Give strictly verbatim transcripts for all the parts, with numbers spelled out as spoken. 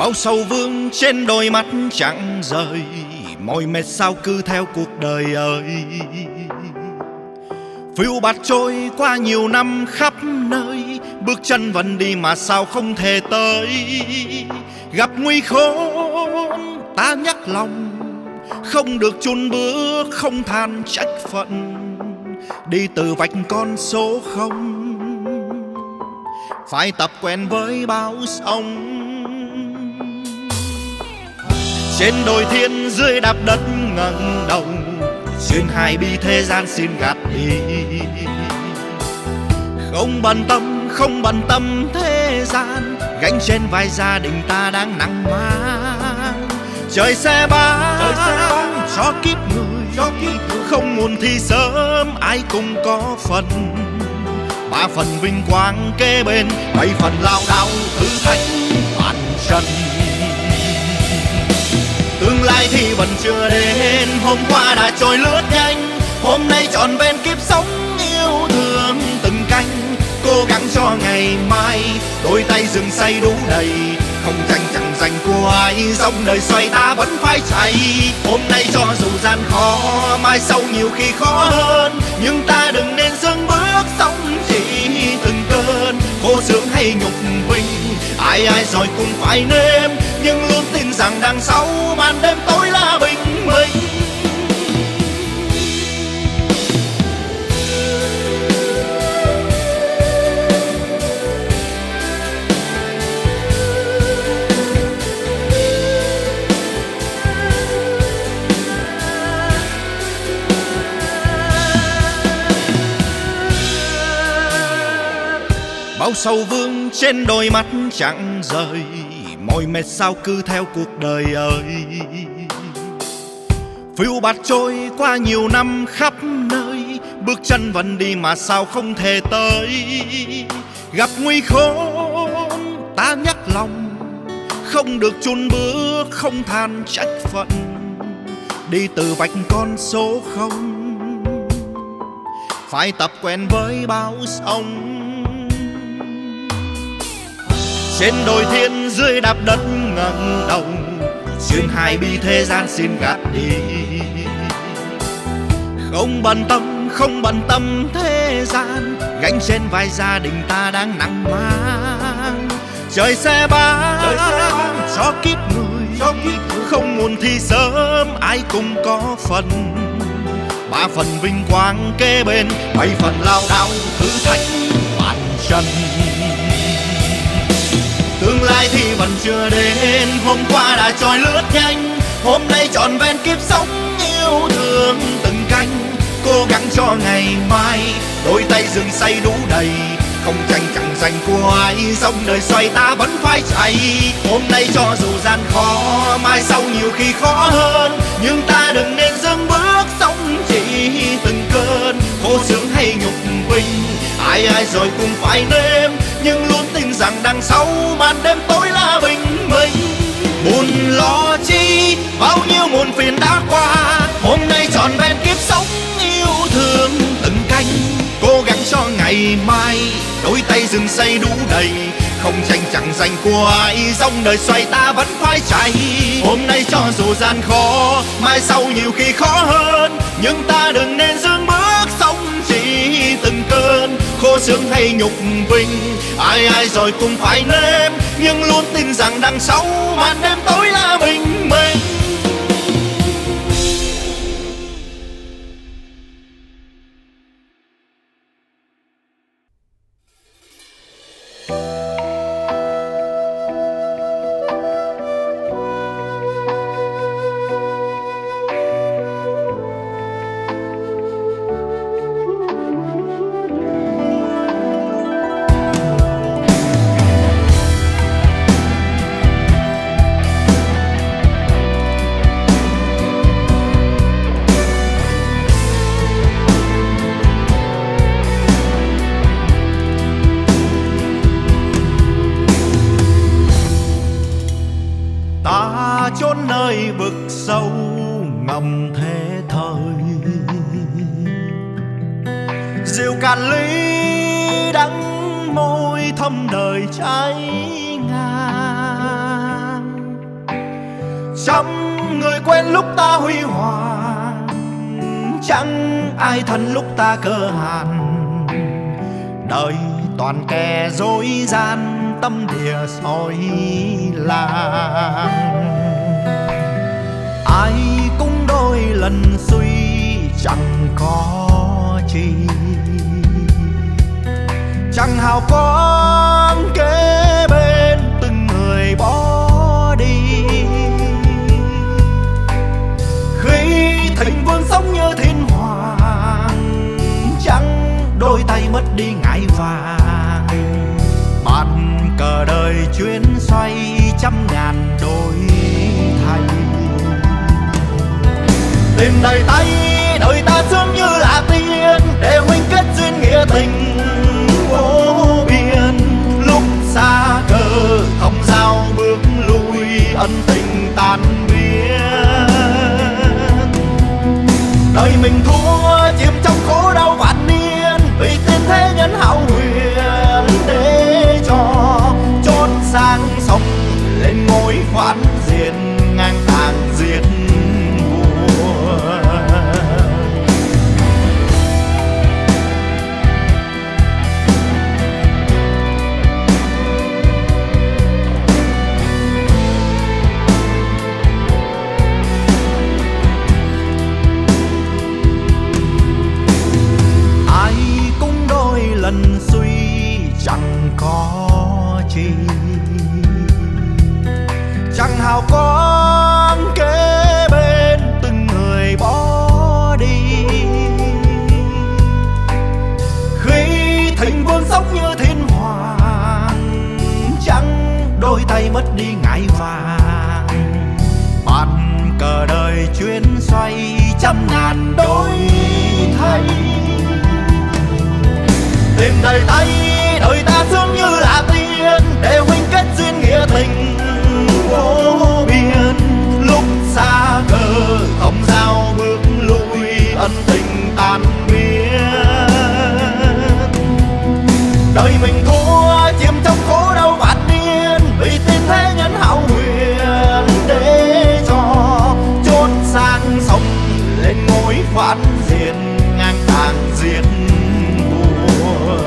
Bao sầu vương trên đôi mắt chẳng rời, mỏi mệt sao cứ theo cuộc đời ơi. Phiêu bạt trôi qua nhiều năm khắp nơi, bước chân vẫn đi mà sao không thể tới. Gặp nguy khốn ta nhắc lòng, không được chùn bước, không than trách phận. Đi từ vạch con số không, phải tập quen với bão sóng. Trên đồi thiên dưới đạp đất ngẩng đầu, xuyên hai bi thế gian xin gạt đi. Không bận tâm, không bận tâm thế gian, gánh trên vai gia đình ta đang nặng mang. Trời sẽ bán cho kiếp người, cho kiếp người. Không muộn thì sớm ai cũng có phần. Ba phần vinh quang kế bên, bảy phần lao đao thử thách bàn chân. Tương lai thì vẫn chưa đến, hôm qua đã trôi lướt nhanh. Hôm nay trọn vẹn kiếp sống yêu thương từng canh. Cố gắng cho ngày mai, đôi tay rừng say đủ đầy. Không tranh chẳng giành của ai, dòng đời xoay ta vẫn phải chạy. Hôm nay cho dù gian khó, mai sau nhiều khi khó hơn. Nhưng ta đừng nên dừng bước sống chỉ từng cơn. Khổ sướng hay nhục vinh, ai ai rồi cũng phải nếm. Nhưng luôn tin rằng đằng sau màn đêm tối là bình minh. Bao sầu vương trên đôi mắt chẳng rời, mỏi mệt sao cứ theo cuộc đời ơi. Phiêu bạt trôi qua nhiều năm khắp nơi, bước chân vẫn đi mà sao không thể tới. Gặp nguy khốn ta nhắc lòng, không được chùn bước, không than trách phận. Đi từ vạch con số không, phải tập quen với bão sóng. Trên đồi thiên dưới đạp đất ngẩng đầu, xuyên hai bi thế gian xin gạt đi. Không bận tâm, không bận tâm thế gian, gánh trên vai gia đình ta đang nặng mang. Trời sẽ bán cho kiếp người, cho kiếp người. Không muộn thì sớm ai cũng có phần. Ba phần vinh quang kế bên, bảy phần lao đao thử thách bàn chân. Tương lai thì vẫn chưa đến, hôm qua đã trôi lướt nhanh. Hôm nay trọn vẹn kiếp sống yêu thương từng canh. Cố gắng cho ngày mai, đôi tay rừng say đủ đầy. Không tranh chẳng giành của ai, dòng đời xoay ta vẫn phải chạy. Hôm nay cho dù gian khó, mai sau nhiều khi khó hơn. Nhưng ta đừng nên dừng bước sống chỉ từng cơn. Khổ sướng hay nhục vinh, ai ai rồi cũng phải nếm. Nhưng luôn tin rằng đằng sau màn đêm tối là bình minh. Buồn lo chi, bao nhiêu muộn phiền đã qua. Hôm nay trọn vẹn kiếp sống yêu thương từng canh. Cố gắng cho ngày mai, đôi tay rừng say đủ đầy. Không tranh chẳng giành của ai, dòng đời xoay ta vẫn phải chạy. Hôm nay cho dù gian khó, mai sau nhiều khi khó hơn. Nhưng ta đừng nên dừng bước sống chỉ từng cơn. Khổ sướng hay nhục vinh, ai ai rồi cũng phải nếm. Nhưng luôn tin rằng đằng sau màn đêm tối là bình minh. chốn nơi vực sâu ngầm thế thời. Rượu cạn ly đắng môi thâm đời cháy ngang, Trăm người quen lúc ta huy hoàng, chẳng ai thân lúc ta cơ hàn. Đời toàn kẻ dối gian, tâm địa soi làng. Ai cũng đôi lần suy chẳng có chi, chẳng hào quang kế bên từng người bỏ đi. Khi thịnh vương sống như thiên hoàng, chẳng đôi tay mất đi ngải vàng. Bàn cờ đời chuyến xoay, trăm ngàn đổi thay. Tìm đầy tay đời ta sướng như là tiên, để huynh kết duyên nghĩa tình vô biên. Lúc xa cờ không giao bước lui, ân tình tan biến. Đời mình thua chìm trong khổ đau vạn niên, vì tiên thế nhân hão huyền. Để cho chốt sang sông lên ngôi phán diện, ngang tàng diệt vua. Ai cũng đôi lần suy chẳng có chi, chẳng hào quang kế bên từng người bỏ đi. Khi thịnh vương sống như thiên hoàng, chẳng đôi tay mất đi ngải vàng. Bàn cờ đời chuyến xoay, trăm ngàn đổi thay. Tìm đầy tay đời ta sướng như là tiên, để huynh kết duyên nghĩa tình vô biên. Lúc xa cờ không giao bước lui, ân tình tan biến. Đời mình thua chìm trong khổ đau vạn niên, vì tiên thế nhân hão huyền. Để cho chốt sang sông lên ngôi phán diện, ngang tàng diệt vua.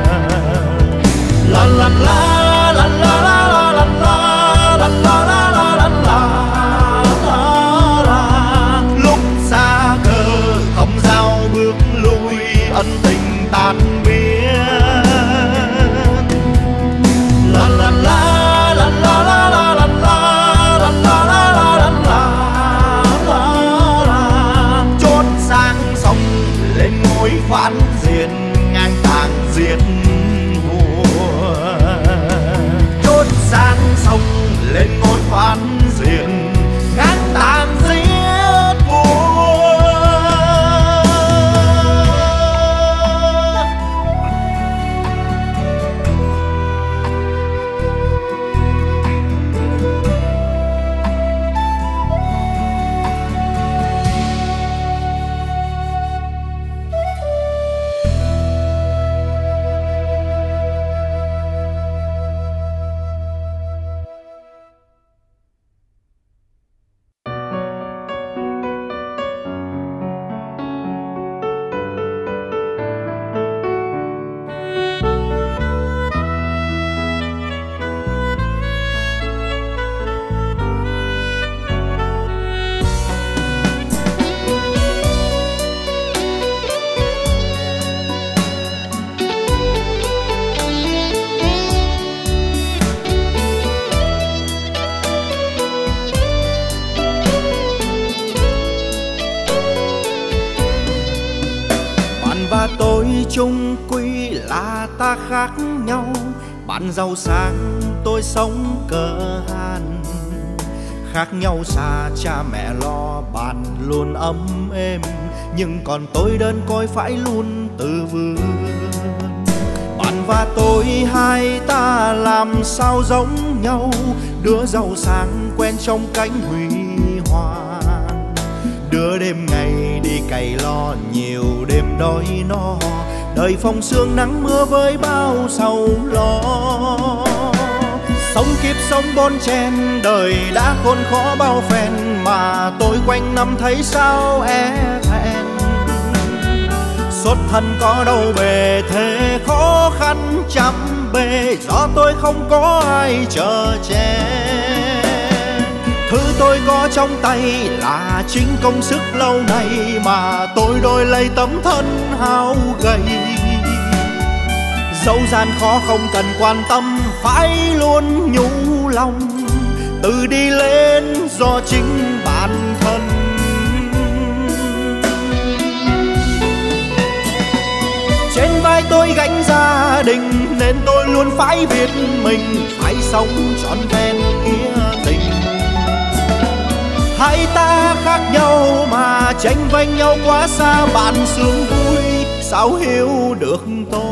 La la la la la la la la la la la la la la. Lúc xa cờ không giao bước lui, ân tình tan biến. La la la la la la la la la la la la la. Chốt sang sông lên ngôi phán diện, ngang tàng diệt vua. Chốt sang sông lên ngôi phán diện, ngang tàng giết vua. Chung quy là ta khác nhau, bạn giàu sang tôi sống cờ hàn. Khác nhau xa cha mẹ lo, bạn luôn ấm êm, nhưng còn tôi đơn côi phải luôn từ vươn. Bạn và tôi hai ta làm sao giống nhau, đứa giàu sang quen trong cánh huy hoàng, đứa đêm ngày đi cày lo nhiều đêm đói no. Đời phong sương nắng mưa với bao sầu lo, Sống kiếp sống bon chen, đời đã khốn khó bao phen, mà tôi quanh năm thấy sao e thẹn. Xuất thân có đâu bề thế, khó khăn trăm bề, do tôi không có ai chở che. Thứ tôi có trong tay là chính công sức lâu nay, mà tôi đổi lấy tấm thân hao gầy. Dẫu gian khó không cần quan tâm, phải luôn nhủ lòng, tự đi lên do chính bản thân. Trên vai tôi gánh gia đình, nên tôi luôn phải biết mình phải sống trọn vẹn nghĩa tình. Hai ta khác nhau mà tranh vênh nhau quá xa, bạn sướng vui sao hiểu được tôi.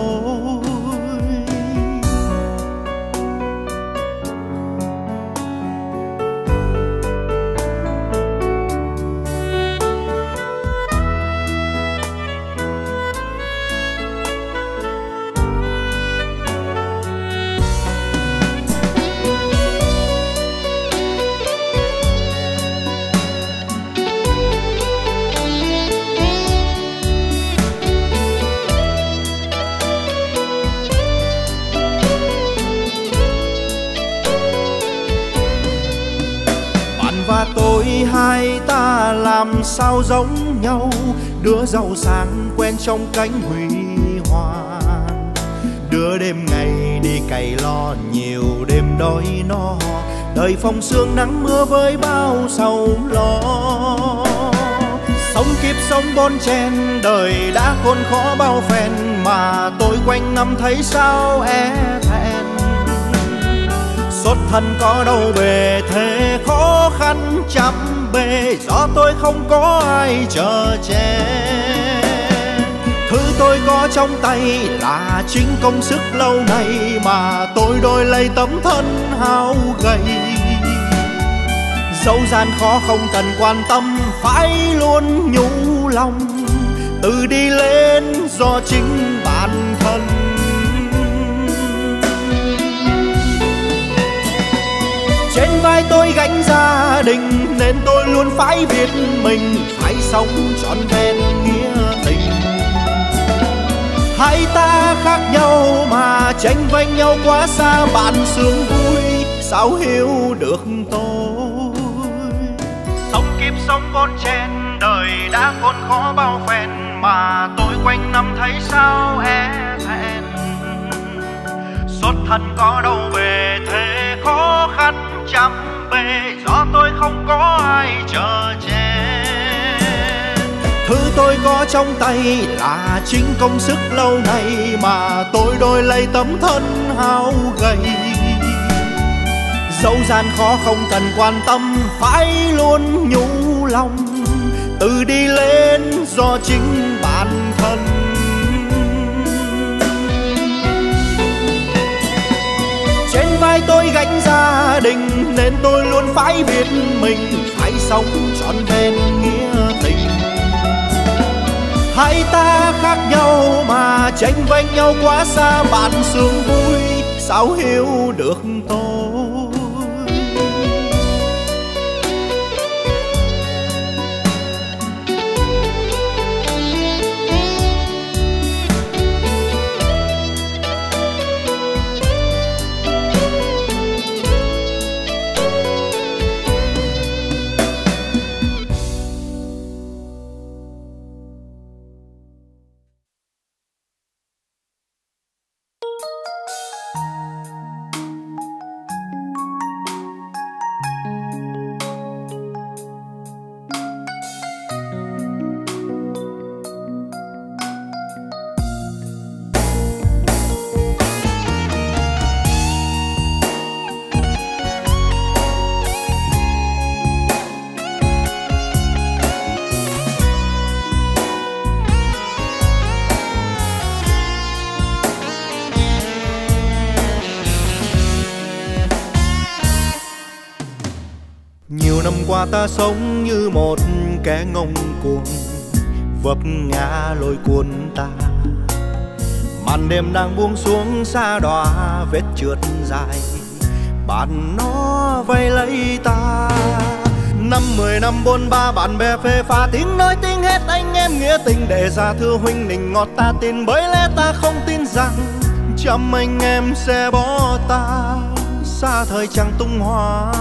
Tôi hai ta làm sao giống nhau, đứa giàu sang quen trong cánh huy hoàng, đứa đêm ngày đi cày lo nhiều đêm đói no, đời phong sương nắng mưa với bao sầu lo. Sống kiếp sống bon chen, đời đã khốn khó bao phen, mà tôi quanh năm thấy sao e thẹn. Xuất thân có đâu bề thế, khó khăn trăm bề, do tôi không có ai chở che. Thứ tôi có trong tay là chính công sức lâu nay, mà tôi đổi lấy tấm thân hao gầy. Dẫu gian khó không cần quan tâm, phải luôn nhủ lòng, tự đi lên do chính bản thân. Trên vai tôi gánh gia đình, nên tôi luôn phải biết mình phải sống trọn vẹn nghĩa tình. Hai ta khác nhau mà tranh vênh nhau quá xa, bạn sướng vui sao hiểu được tôi. Sống kiếp sống bon chen, đời đã khốn khó bao phen, mà tôi quanh năm thấy sao e thẹn. Xuất thân có đâu bề thế, khó khăn trăm bề, do tôi không có ai chở che. Thứ tôi có trong tay là chính công sức lâu nay, mà tôi đổi lấy tấm thân hao gầy. Dẫu gian khó không cần quan tâm, phải luôn nhủ lòng, tự đi lên do chính bản thân. Trên vai tôi gánh gia đình, nên tôi luôn phải biết mình phải sống trọn vẹn nghĩa tình. Hai ta khác nhau mà tranh vênh nhau quá xa, bạn sướng vui sao hiểu được tôi. Nhiều năm qua ta sống như một kẻ ngông cuồng, vấp ngã lôi cuốn ta. Màn đêm đang buông xuống xa đọa vết trượt dài, bạn nó vây lấy ta. Năm mười năm bôn ba bạn bè phê pha, tiếng nói tiếng hết anh em nghĩa tình để ra thưa huynh nịnh ngọt ta tin, bởi lẽ ta không tin rằng trăm anh em sẽ bỏ ta xa thời chẳng tung hoa.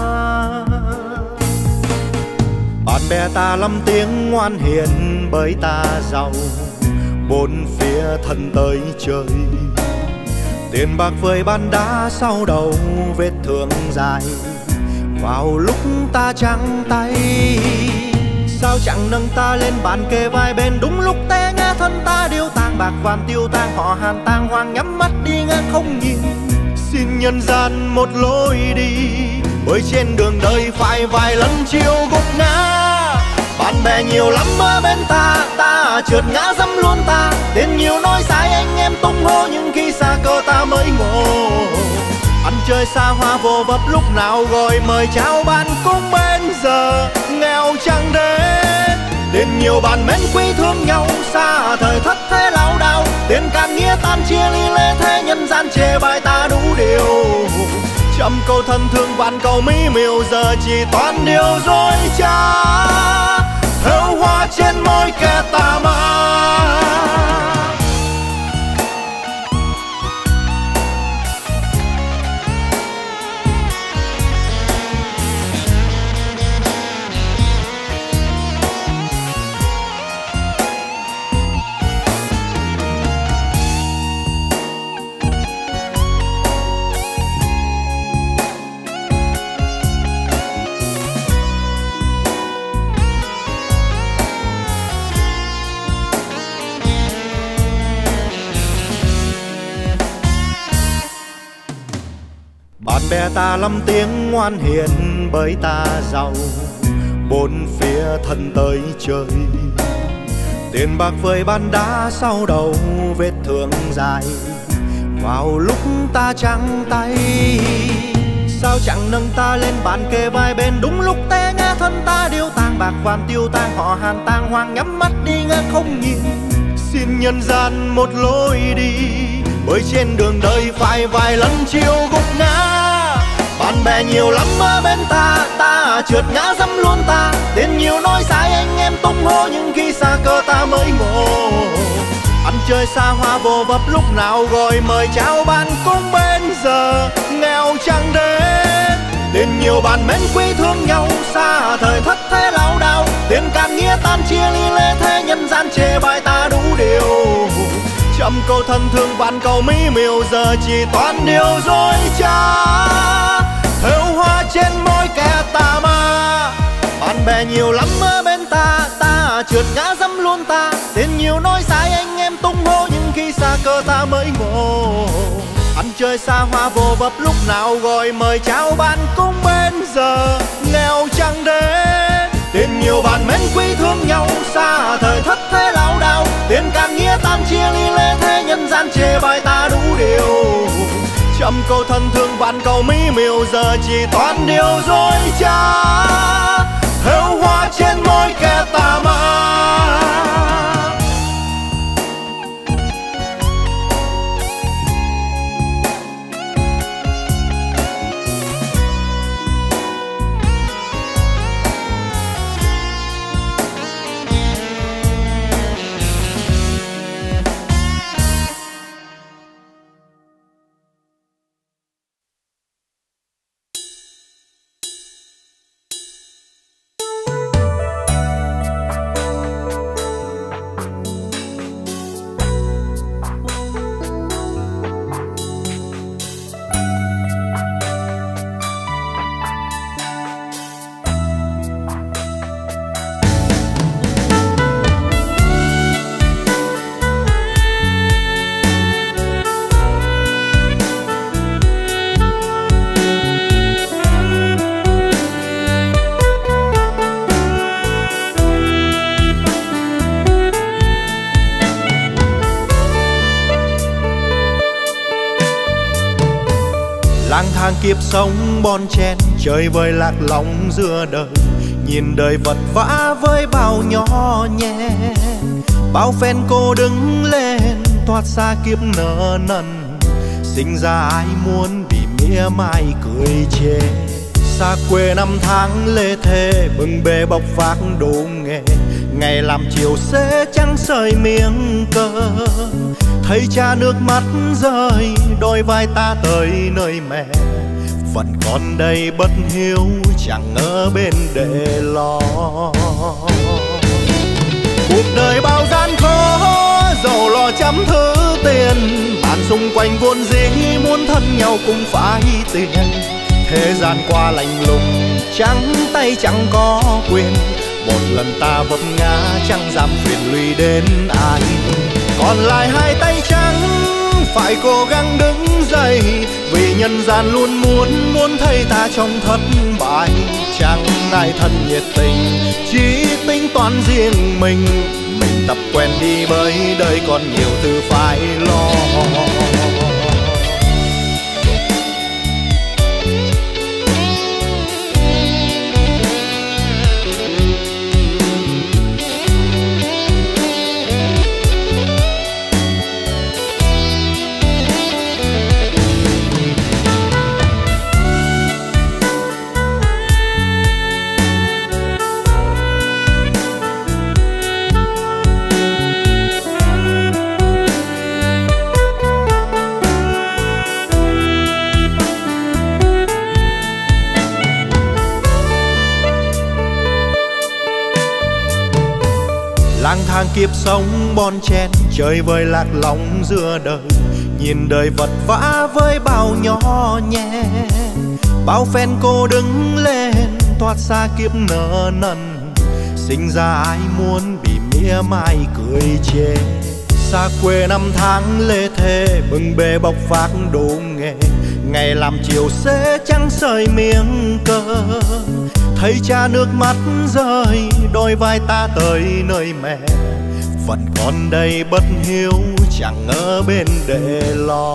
Bạn bè ta lắm tiếng ngoan hiền bởi ta giàu, bốn phía thân tới trời. Tiền bạc vơi ban đá sau đầu, vết thương dài vào lúc ta trắng tay. Sao chẳng nâng ta lên bàn kề vai bên, đúng lúc té ngã thân ta điêu tang. Bạc vàng tiêu tang họ Hàn tang hoang, nhắm mắt đi ngang không nhìn. Xin nhân gian một lối đi, bởi trên đường đời phải vài lần chiều gục ngã. Bạn bè nhiều lắm ở bên ta, ta trượt ngã dẫm luôn ta. Tiền nhiều nói sai anh em tung hô, nhưng khi xa cơ ta mới ngộ. Ăn chơi xa hoa vô vập lúc nào gọi mời chào bạn cũng bên giờ nghèo chẳng đến. Tiền nhiều bạn mến quý thương nhau, xa thời thất thế lão đao. Tiền càn nghĩa tan chia ly lê thế, nhân gian chê bai ta đủ điều. Trăm câu thân thương vạn câu mỹ miều, giờ chỉ toàn điều dối trá. Thêu hoa trên môi kẻ tà ma. Bạn bè ta lắm tiếng ngoan hiền bởi ta giàu, bốn phía thân tới trời. Tiền bạc vơi ban đá sau đầu, vết thương dài vào lúc ta trắng tay. Sao chẳng nâng ta lên bàn kề vai bên, đúng lúc té ngã thân ta điêu tang. Bạc vàng tiêu tang họ Hàn tang hoang, nhắm mắt đi ngang không nhìn. Xin nhân gian một lối đi, bởi trên đường đời phải vài lần chiều gục ngã. Bạn bè nhiều lắm ở bên ta, ta trượt ngã dẫm luôn ta. Tiền nhiều nói sai anh em tung hô, nhưng khi xa cơ ta mới ngộ. Ăn chơi xa hoa vô vập lúc nào gọi mời chào bạn cũng bên giờ nghèo chẳng đến. Tiền nhiều bạn mến quý thương nhau, xa thời thất thế lão đao. Tiền càn nghĩa tan chia ly lê thế, nhân gian chê bai ta đủ điều. Trăm câu thân thương vạn câu mỹ miều, giờ chỉ toàn điều dối trá. Thêu hoa trên môi kẻ tà ma. Bạn bè nhiều lắm ở bên ta, ta trượt ngã dẫm luôn ta. Tiền nhiều nói sai anh em tung hô, nhưng khi xa cơ ta mới ngộ. Ăn chơi xa hoa vô vập lúc nào gọi mời chào bạn cũng bên giờ nghèo chẳng đến. Tiền nhiều bạn mến quý thương nhau, xa thời thất thế lão đao. Tiền càn nghĩa tan chia ly lê thế, nhân gian chê bai ta đủ điều. Trăm câu thân thương vạn câu mỹ miều, giờ chỉ toàn điều dối trá. Thêu hoa trên môi kẻ tà ma. lang thang kiếp sống bon chen, chơi vơi lạc lõng giữa đời, nhìn đời vật vã với bao nhỏ nhẹ. Bao phen cô đứng lên thoát xa kiếp nợ nần, sinh ra ai muốn bị mê mỉa mai cười chê. Xa quê năm tháng lê thê, bưng bê bọc vác đồ nghề, ngày làm chiều xế trắng sơi miếng cơm. Thấy cha nước mắt rơi, đôi vai ta tới nơi mẹ, vẫn còn đây bất hiếu chẳng ở bên để lo. Cuộc đời bao gian khó, giàu lo trăm thứ tiền, bạn xung quanh vốn dĩ muốn thân nhau cũng phải tiền. Thế gian qua lạnh lùng, trắng tay chẳng có quyền, một lần ta vấp ngã chẳng dám phiền lụy đến ai. Còn lại hai tay trắng phải cố gắng đứng dậy, vì nhân gian luôn muốn muốn thấy ta trong thất bại. Chẳng ai thân nhiệt tình, chỉ tính toán riêng mình. Mình tập quen đi bởi đời còn nhiều thứ phải lo. Lang thang kiếp sống bon chen, chơi vơi lạc lõng giữa đời, nhìn đời vật vã với bao nhỏ nhẹ. Bao phen cô đứng lên, thoát xa kiếp nợ nần, sinh ra ai muốn bị mỉa mai cười chê. Xa quê năm tháng lê thê, bưng bê bọc vác đồ nghề, ngày làm chiều xế trắng sơi miếng cơm. Thấy cha nước mắt rơi, đôi vai ta tới nơi mẹ, vẫn còn đây bất hiếu chẳng ở bên để lo.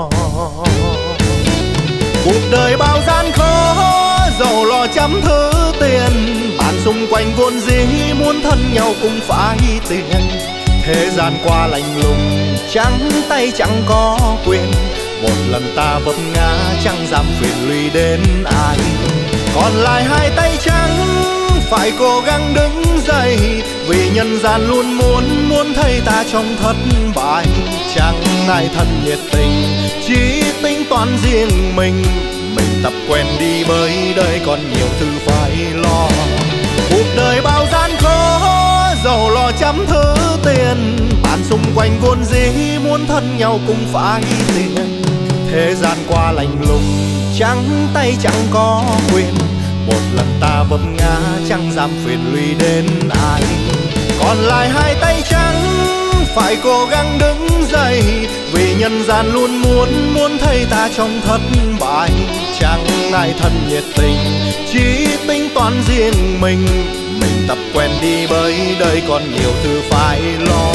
Cuộc đời bao gian khó, giàu lo trăm thứ tiền, bạn xung quanh vốn dĩ muốn thân nhau cũng phải tiền. Thế gian qua lạnh lùng, trắng tay chẳng có quyền, một lần ta vấp ngã chẳng dám phiền lụy đến ai. Còn lại hai tay trắng phải cố gắng đứng dậy, vì nhân gian luôn muốn muốn thấy ta trong thất bại. Chẳng ai thân nhiệt tình, chỉ tính toán riêng mình. Mình tập quen đi bởi đời còn nhiều thứ phải lo. Cuộc đời bao gian khó, giàu lo trăm thứ tiền, bạn xung quanh vốn dĩ muốn thân nhau cũng phải tiền. Thế gian qua lạnh lùng, trắng tay chẳng có quyền, một lần ta vấp ngã chẳng dám phiền lụy đến ai. Còn lại hai tay trắng phải cố gắng đứng dậy, vì nhân gian luôn muốn muốn thấy ta trong thất bại. Chẳng ai thân nhiệt tình, chỉ tính toán riêng mình. Mình tập quen đi bởi đời còn nhiều thứ phải lo.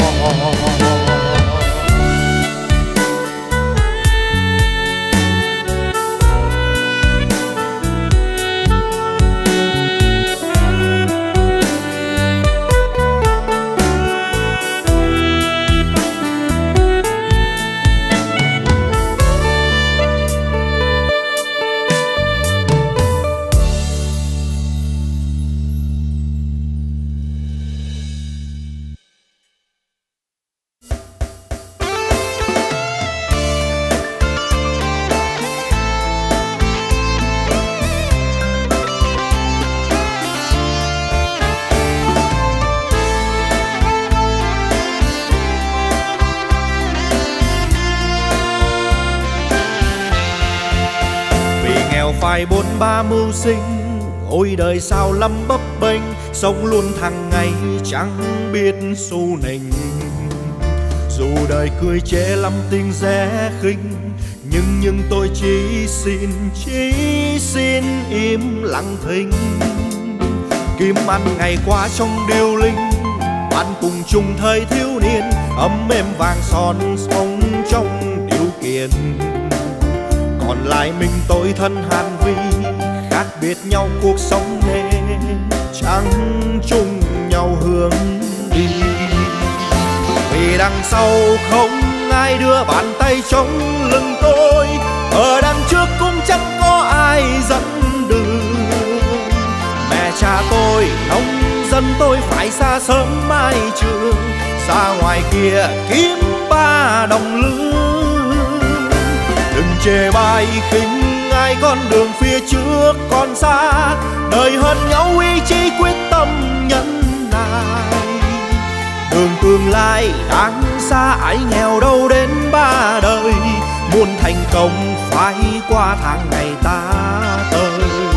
Phải bốn ba mưu sinh, ôi đời sao lắm bấp bênh, sống luôn thằng ngày chẳng biết xu nịnh. Dù đời cười chê lắm tình rẻ khinh, nhưng nhưng tôi chỉ xin, chỉ xin im lặng thinh. Kiếm ăn ngày qua trong điêu linh, bạn cùng chung thời thiếu niên, ấm êm vàng son sống trong điều kiện. Còn lại mình tôi thân hàn vi, khác biệt nhau cuộc sống nên chẳng chung nhau hướng đi. Vì đằng sau không ai đưa bàn tay trong lưng tôi, ở đằng trước cũng chẳng tôi phải xa sớm mai trường, ra ngoài kia kiếm ba đồng lương. Đừng chê bai khinh ai con đường phía trước còn xa, đời hơn nhau ý chí quyết tâm nhân nại. Đường tương lai đang xa ai nghèo đâu đến ba đời, muốn thành công phải qua tháng ngày ta tới.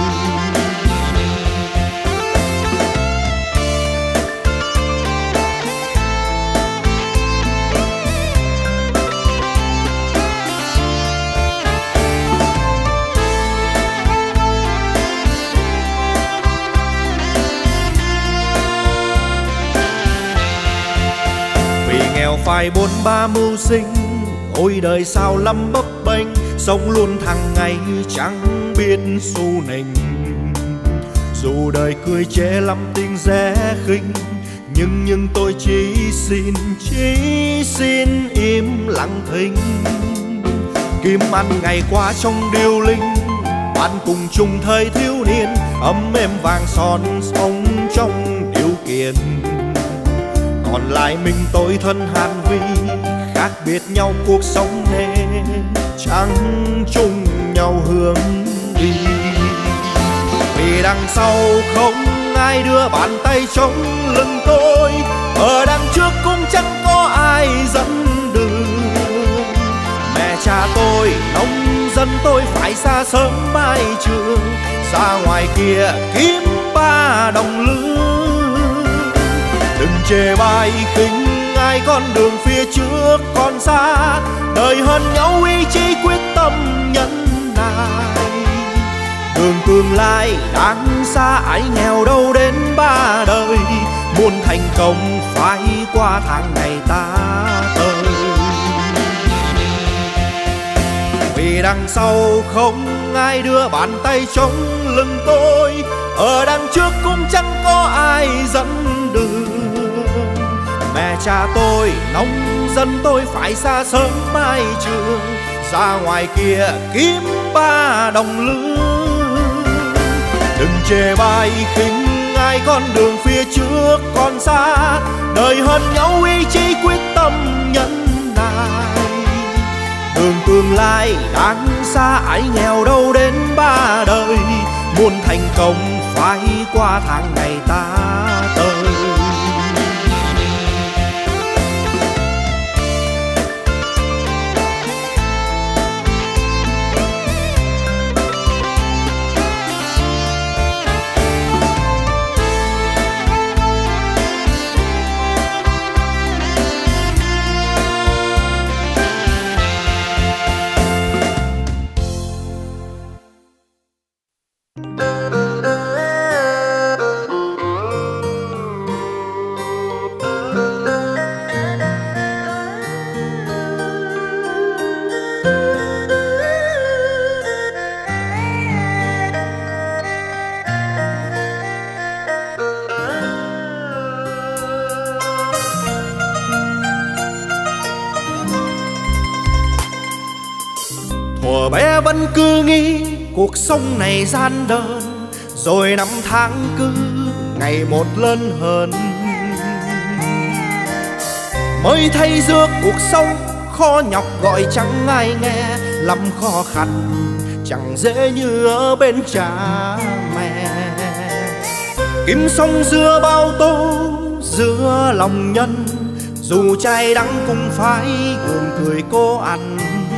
Nghèo phải bốn ba mưu sinh, ôi đời sao lắm bấp bênh, sống luôn thằng ngày chẳng biết xu nình. Dù đời cười chê lắm tình rẻ khinh, nhưng nhưng tôi chỉ xin chỉ xin im lặng thinh. Kiếm ăn ngày qua trong điêu linh, bạn cùng chung thời thiếu niên, ấm êm vàng son sống trong điều kiện. Còn lại mình tôi thân hàn vi, khác biệt nhau cuộc sống nên chẳng chung nhau hướng đi. Vì đằng sau không ai đưa bàn tay chống lưng tôi, ở đằng trước cũng chẳng có ai dẫn đường. Mẹ cha tôi nông dân tôi phải xa sớm mai trường, ra ngoài kia kiếm ba đồng lương. Đừng chê bai khinh ai con đường phía trước còn xa, đời hơn nhau ý chí quyết tâm nhân nại. Đường tương lai đang xa ai nghèo đâu đến ba đời, muốn thành công phải qua tháng ngày ta tới. Vì đằng sau không ai đưa bàn tay chống lưng tôi, ở đằng trước cũng chẳng có ai dẫn đường. Mẹ cha tôi nông dân tôi phải xa sớm mai trường, ra ngoài kia kiếm ba đồng lương. Đừng chê bai khinh ai con đường phía trước còn xa, đời hơn nhau ý chí quyết tâm nhân nại. Đường tương lai đang xa ai nghèo đâu đến ba đời, muốn thành công phải qua tháng ngày ta tới. Thuở bé vẫn cứ nghĩ cuộc sống này gian đơn, rồi năm tháng cứ ngày một lớn hơn. Mới thấy giữa cuộc sống khó nhọc gọi chẳng ai nghe, lắm khó khăn chẳng dễ như ở bên cha mẹ. Kiếm sống giữa bao tố, giữa lòng nhân, dù cay đắng cũng phải gượng cười cố ăn.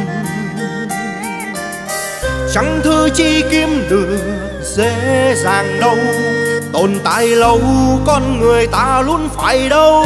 Chẳng thứ chi kiếm được dễ dàng đâu, tồn tại lâu con người ta luôn phải đâu.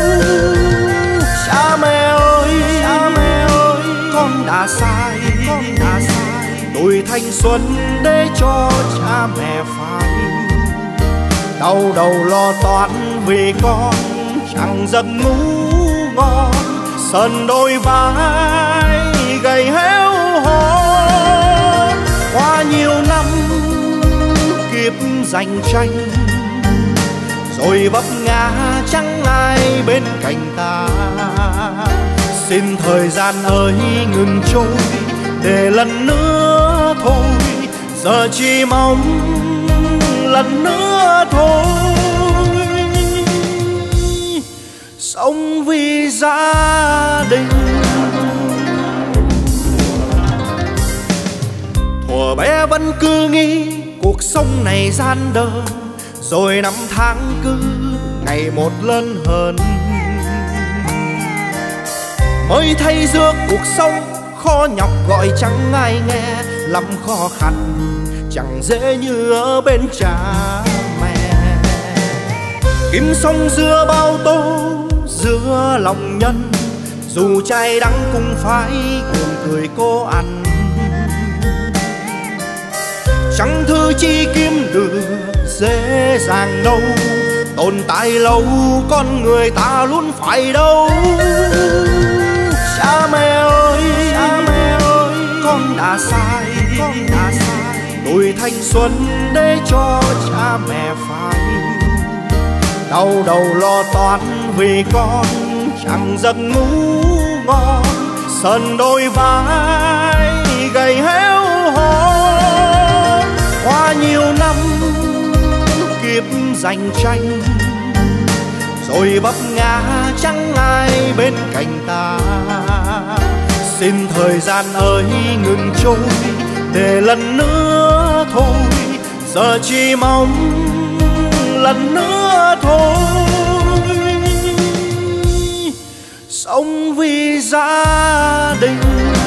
Cha mẹ ơi, cha mẹ ơi, con đã sai, con đã sai. Tuổi thanh xuân để cho cha mẹ phải đau đầu lo toán vì con chẳng giấc ngủ ngon. Sờn đôi vai gầy héo hon, qua nhiều năm kiếp giành tranh, rồi vấp ngã chẳng ai bên cạnh ta. Xin thời gian ơi ngừng trôi để lần nữa thôi, giờ chỉ mong lần nữa thôi. sống vì gia đình. Thuở bé vẫn cứ nghĩ cuộc sống này gian đơn, rồi năm tháng cứ ngày một lớn hơn. Mới thấy giữa cuộc sống khó nhọc gọi chẳng ai nghe, lắm khó khăn chẳng dễ như ở bên cha mẹ. Kim sông giữa bao tố, giữa lòng nhân, dù cay đắng cũng phải gượng cười cố ăn. Chẳng thứ chi kiếm được dễ dàng đâu, tồn tại lâu con người ta luôn phải đâu. Cha mẹ ơi, cha mẹ ơi, con đã sai, con đã sai. Tuổi thanh xuân để cho cha mẹ phải đau đầu lo toan vì con chẳng giấc ngủ ngon. Sờn đôi vai gầy héo hon, qua nhiều năm kiếp giành tranh, rồi vấp ngã chẳng ai bên cạnh ta. Xin thời gian ơi ngừng trôi để lần nữa thôi, giờ chỉ mong lần nữa thôi. Sống vì gia đình.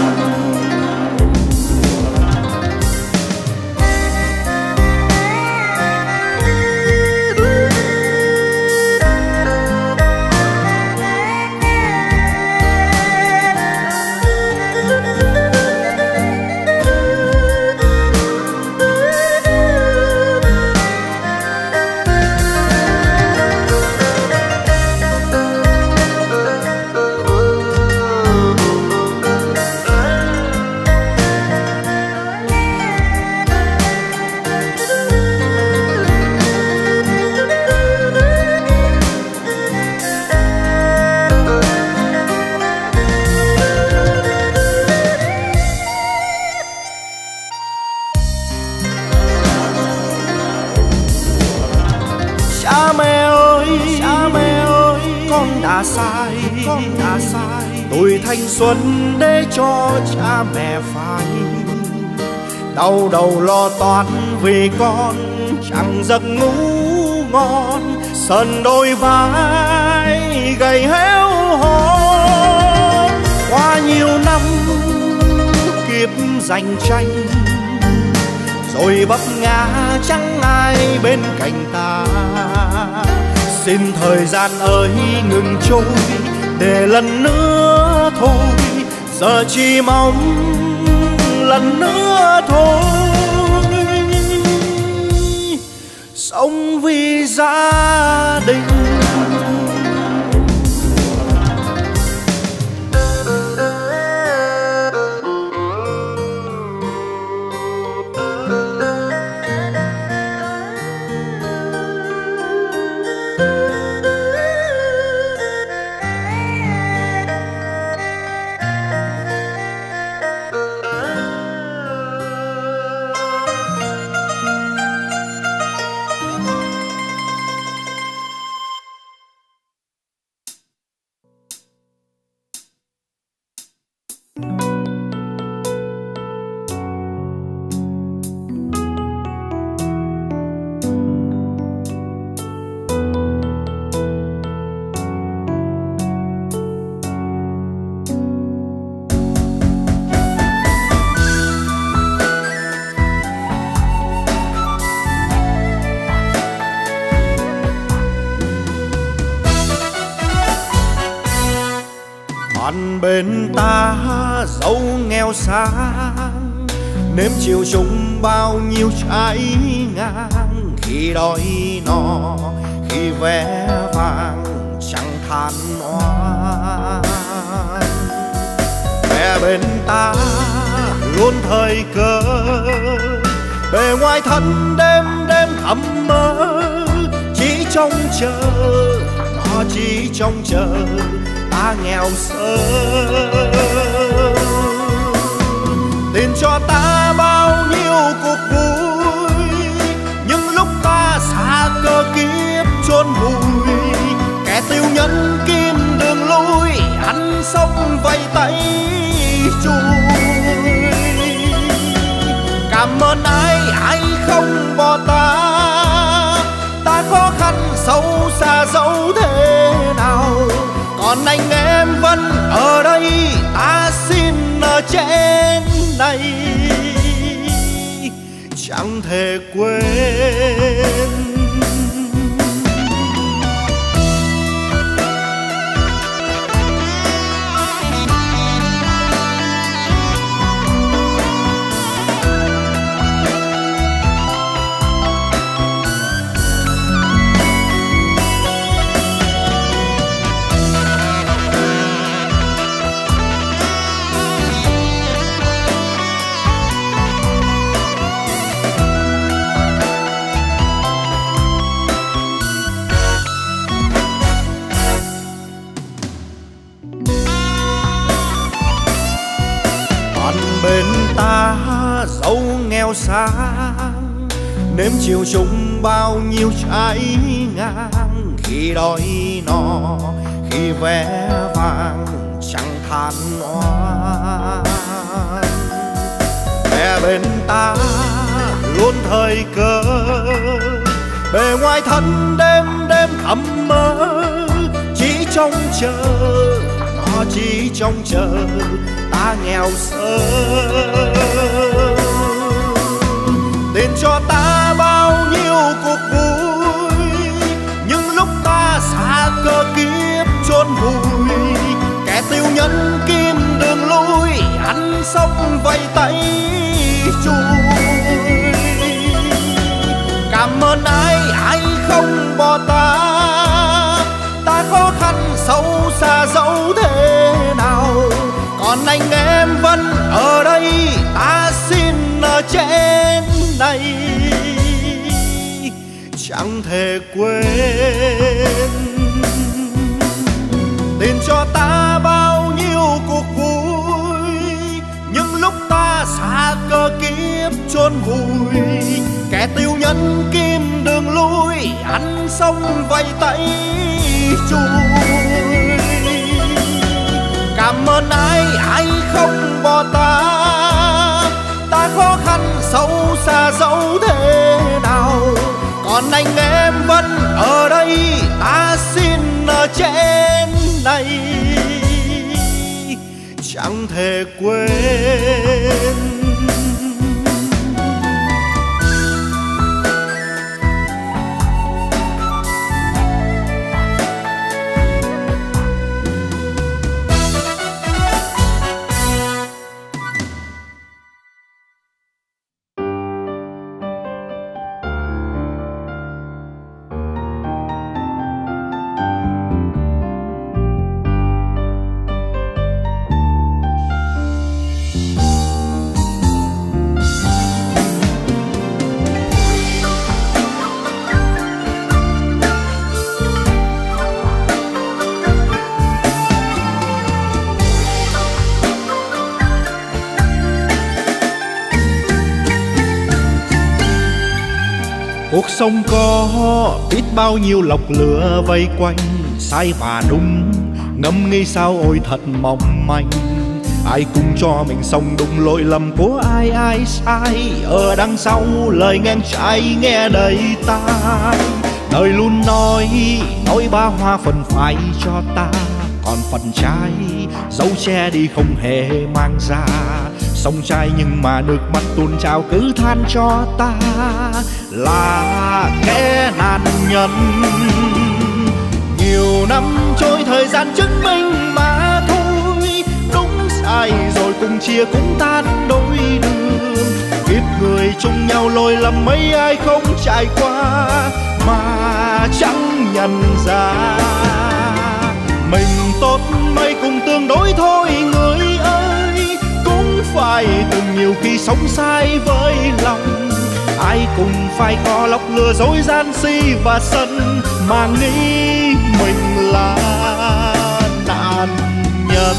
Sai, con đã sai. Tuổi thanh xuân để cho cha mẹ phải đau đầu lo toan vì con chẳng giấc ngủ ngon. Sờn đôi vai gầy héo hon, qua nhiều năm kiếp giành tranh, rồi vấp ngã chẳng ai bên cạnh ta. Xin thời gian ơi ngừng trôi để lần nữa thôi, giờ chỉ mong lần nữa thôi. Sống vì gia đình. Bạn bên ta dẫu nghèo sang, nếm chiều chung bao nhiêu trái ngang. Khi đói no, khi vé vàng chẳng than oan. Mẹ bên ta luôn thời cơ, bề ngoài thân đêm đêm thầm mơ. Chỉ trông chờ, nó chỉ trông chờ ta nghèo sơ. Tiền cho ta bao nhiêu cuộc vui, nhưng lúc ta xa cơ kiếp chôn vùi. Kẻ tiêu nhân kim Cảm ơn ai ai không bỏ ta, ta khó khăn sâu xa dẫu thế nào, còn anh em vẫn ở đây, ta xin ở trên này chẳng thể quên. Bên ta dẫu nghèo sang, nếm chiều chung bao nhiêu trái ngang, khi đói no khi vé vàng chẳng than oan. Mẹ bên ta luôn thời cơ, bề ngoài thân đêm đêm thầm mơ, chỉ trông chờ nó chỉ trông chờ ta nghèo sơ. Tiền cho ta bao nhiêu cuộc vui, nhưng lúc ta xa cơ kiếp chôn vùi, kẻ tiêu nhân kim đường lui, ăn sống vây tay chui. Cảm ơn ai ai không bỏ ta, ta khó khăn sâu xa dẫu thế nào, còn anh em vẫn ở đây, ta xin ở trên này chẳng thể quên. Tiền cho ta bao nhiêu cuộc vui, nhưng lúc ta xa cơ kiếp chôn vùi, kẻ tiêu nhân kim đường lui, ăn sống vây tay chui. Cảm ơn ai ai không bỏ ta, ta khó khăn sâu xa dẫu thế nào, còn anh em vẫn ở đây, ta xin ở trên này chẳng thể quên. Cuộc sống có biết bao nhiêu lọc lửa vây quanh, sai và đúng ngẫm nghĩ sao ôi thật mong manh. Ai cũng cho mình sống đúng lỗi lầm của ai ai sai, ở đằng sau lời ngang trái nghe đầy tai. Đời luôn nói nói ba hoa phần phải cho ta, còn phần trái dẫu che đi không hề mang ra. Sông trai nhưng mà nước mắt tuôn trào cứ than cho ta là kẻ nạn nhân. Nhiều năm trôi thời gian chứng minh mà thôi, đúng sai rồi cùng chia cũng tan đôi đường. Kiếp người chung nhau lỗi lầm mấy ai không trải qua mà chẳng nhận ra. Mình tốt mấy cùng tương đối thôi người ơi, cũng phải từng nhiều khi sống sai với lòng. Ai cùng phải có lọc lừa dối gian si và sân, mà nghĩ mình là nạn nhân.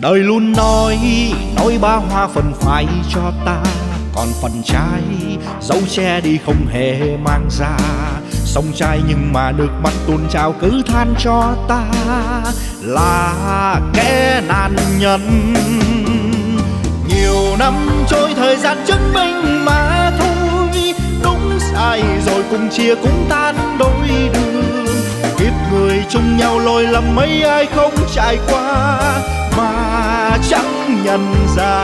Đời luôn nói, nói ba hoa phần phải cho ta, còn phần trái dẫu che đi không hề mang ra. Sông trai nhưng mà nước mắt tuôn trào cứ than cho ta là kẻ nạn nhân. Nhiều năm trôi thời gian chứng minh mà thôi, đúng sai rồi cùng chia cũng tan đôi đường. Kiếp người chung nhau lỗi lầm mấy ai không trải qua mà chẳng nhận ra.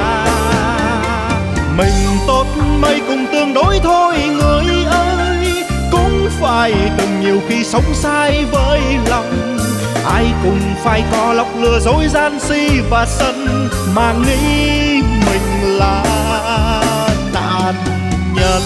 Mình tốt mấy cùng tương đối thôi người ơi, cũng phải từng nhiều khi sống sai với lòng. Ai cùng phải có lọc lừa dối gian si và sân mà nghĩ mình là nạn nhân.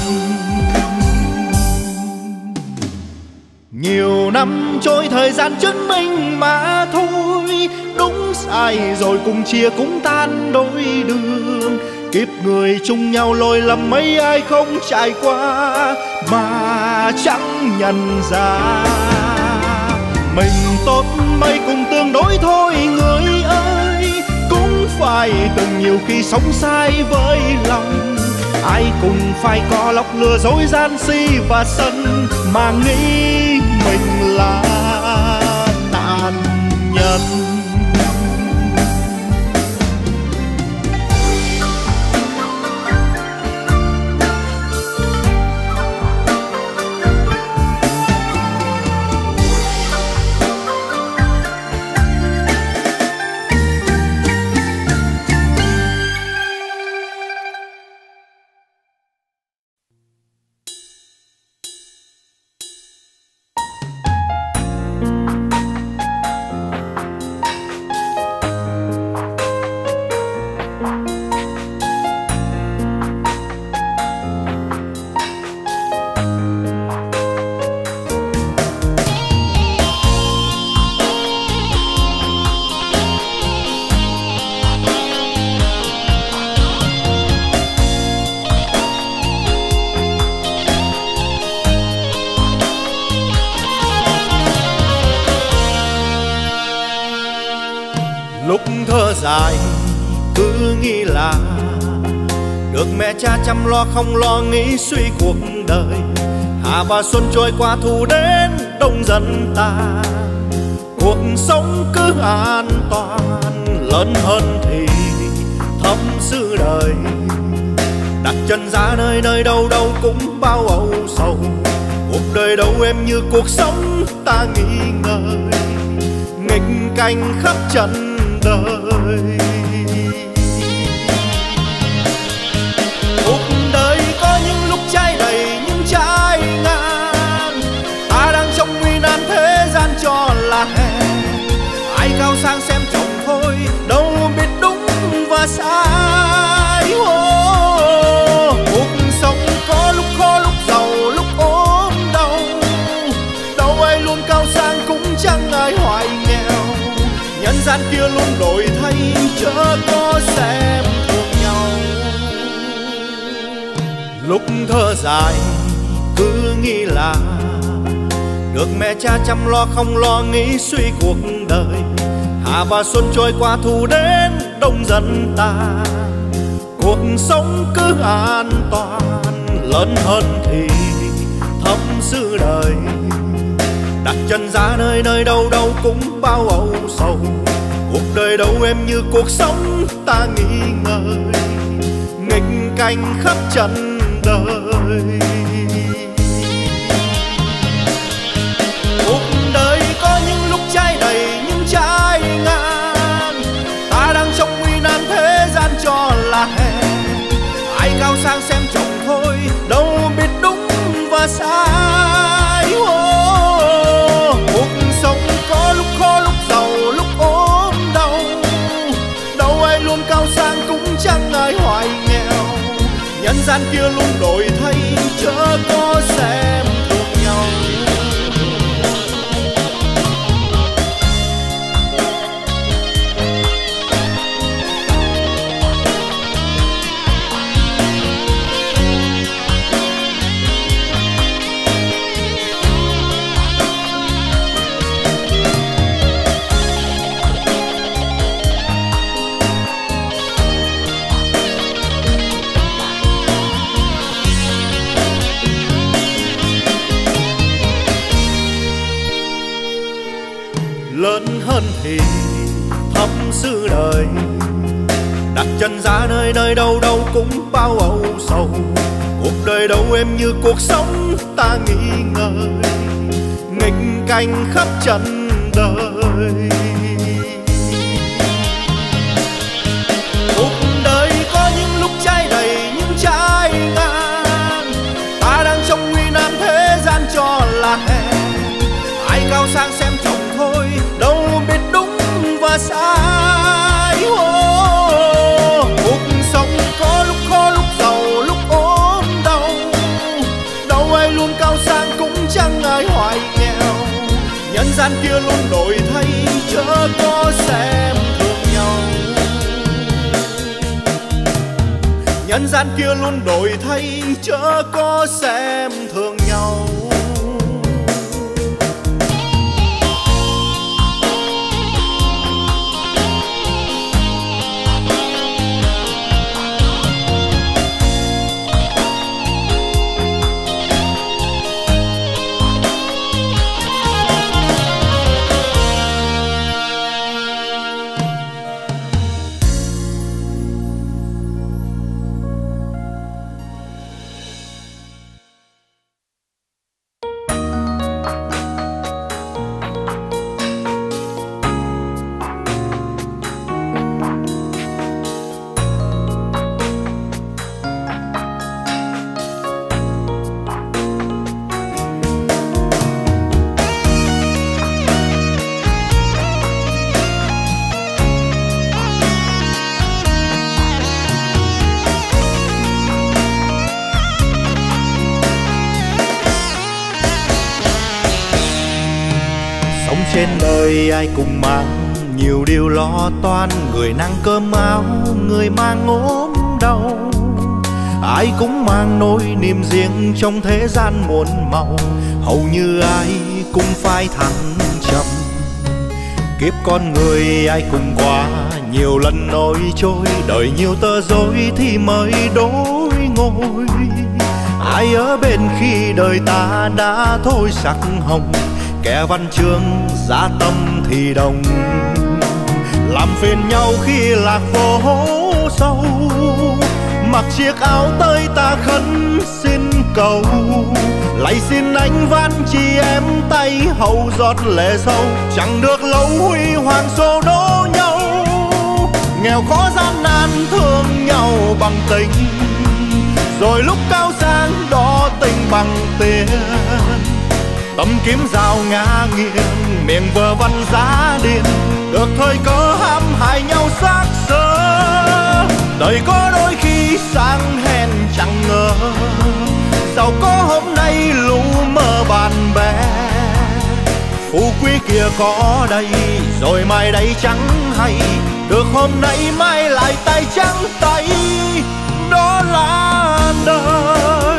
Nhiều năm trôi thời gian chứng minh mà thôi, đúng sai rồi cùng chia cũng tan đôi đường. Kiếp người chung nhau lỗi lầm mấy ai không trải qua mà chẳng nhận ra. Mình tốt mấy cùng tương đối thôi người ơi, cũng phải từng nhiều khi sống sai với lòng. Ai cùng phải có lọc lừa dối gian si và sân mà nghĩ mình là nạn nhân. Lúc thơ dài cứ nghĩ là được mẹ cha chăm lo, không lo nghĩ suy cuộc đời. Hạ và xuân trôi qua thu đến đông dần tàn, cuộc sống cứ an toàn. Lớn hơn thì thấm sự đời, đặt chân ra nơi nơi đâu đâu cũng bao âu sầu. Cuộc đời đâu em như cuộc sống ta nghĩ ngợi, nghịch cảnh khắp trần đời. Cuộc đời có những lúc trái đầy những trái ngang, ta đang trong nguy nan thế gian cho là hèn. Ai cao sang xem chồng thôi, đâu biết đúng và sai. Oh, cuộc sống có lúc khó lúc giàu lúc ốm đau, đâu ai luôn cao sang cũng chẳng ai hoài nghèo. Nhân gian kia luôn đổi thay, chớ có xem thường nhau. Lúc thơ dài cứ nghĩ là được mẹ cha chăm lo, không lo nghĩ suy cuộc đời. Hạ và xuân trôi qua thu đến đông dần tàn, cuộc sống cứ an toàn. Lớn hơn thì thấm sự đời, đặt chân ra nơi nơi đâu đâu cũng bao âu sầu. Cuộc đời đâu em như cuộc sống ta nghĩ ngợi, nghịch cảnh khắp trần đời. Cuộc đời có những lúc trái đầy những trái ngang, ta đang trong nguy nan thế gian cho là hèn. Ai cao sang xem chồng thôi, đâu biết đúng và sai. Oh, cuộc sống có lúc khó lúc giàu lúc ốm đau, đâu ai luôn cao sang cũng chẳng ai hoài nghèo. Nhân gian kia luôn đổi thay, chớ có xem thường nhau. hơn thì thấp xứ đời. Đặt chân ra nơi nơi đâu đâu cũng bao âu sầu. Cuộc đời đâu em như cuộc sống ta nghĩ ngợi, nghịch cảnh khắp trần đời. Cuộc đời có những lúc trái đầy những trái ngang, ta đang trong nguy nan thế gian cho là hèn. Ai cao sang xem trọng thôi, đâu biết đúng và sai. Oh, cuộc sống có lúc khó lúc giàu lúc ốm đau, đâu ai luôn cao sang cũng chẳng ai hoài nghèo. Nhân gian kia luôn đổi thay chớ có xem thường nhau. Nhân gian kia luôn đổi thay chớ có xem thường nhau. Trên đời ai cùng mang nhiều điều lo toan, người nang cơm áo, người mang ốm đau. Ai cũng mang nỗi niềm riêng trong thế gian muôn màu, hầu như ai cũng phải thăng trầm. Kiếp con người ai cùng qua nhiều lần nổi trôi, đời nhiều tơ rối thì mới đôi ngôi. Ai ở bên khi đời ta đã thôi sắc hồng, kẻ văn chương giá tâm thì đồng. Làm phiền nhau khi lạc vô hố sâu, mặc chiếc áo tơi ta khấn xin cầu. Lạy xin anh van chị em tay hậu giọt lệ sâu, chẳng được lâu huy hoàng xô đố nhau. Nghèo khó gian nan thương nhau bằng tình, rồi lúc cao sang đo tình bằng tiền. Tấm kiếm dao ngã nghiêng, miệng vờ văn giá điên, được thời cơ hãm hại nhau xác xơ. Đời có đôi khi sang hèn chẳng ngờ, giàu có hôm nay lũ mơ bạn bè. Phú quý kia có đây, rồi mai đây chẳng hay, được hôm nay mai lại tay trắng tay. Đó là đời.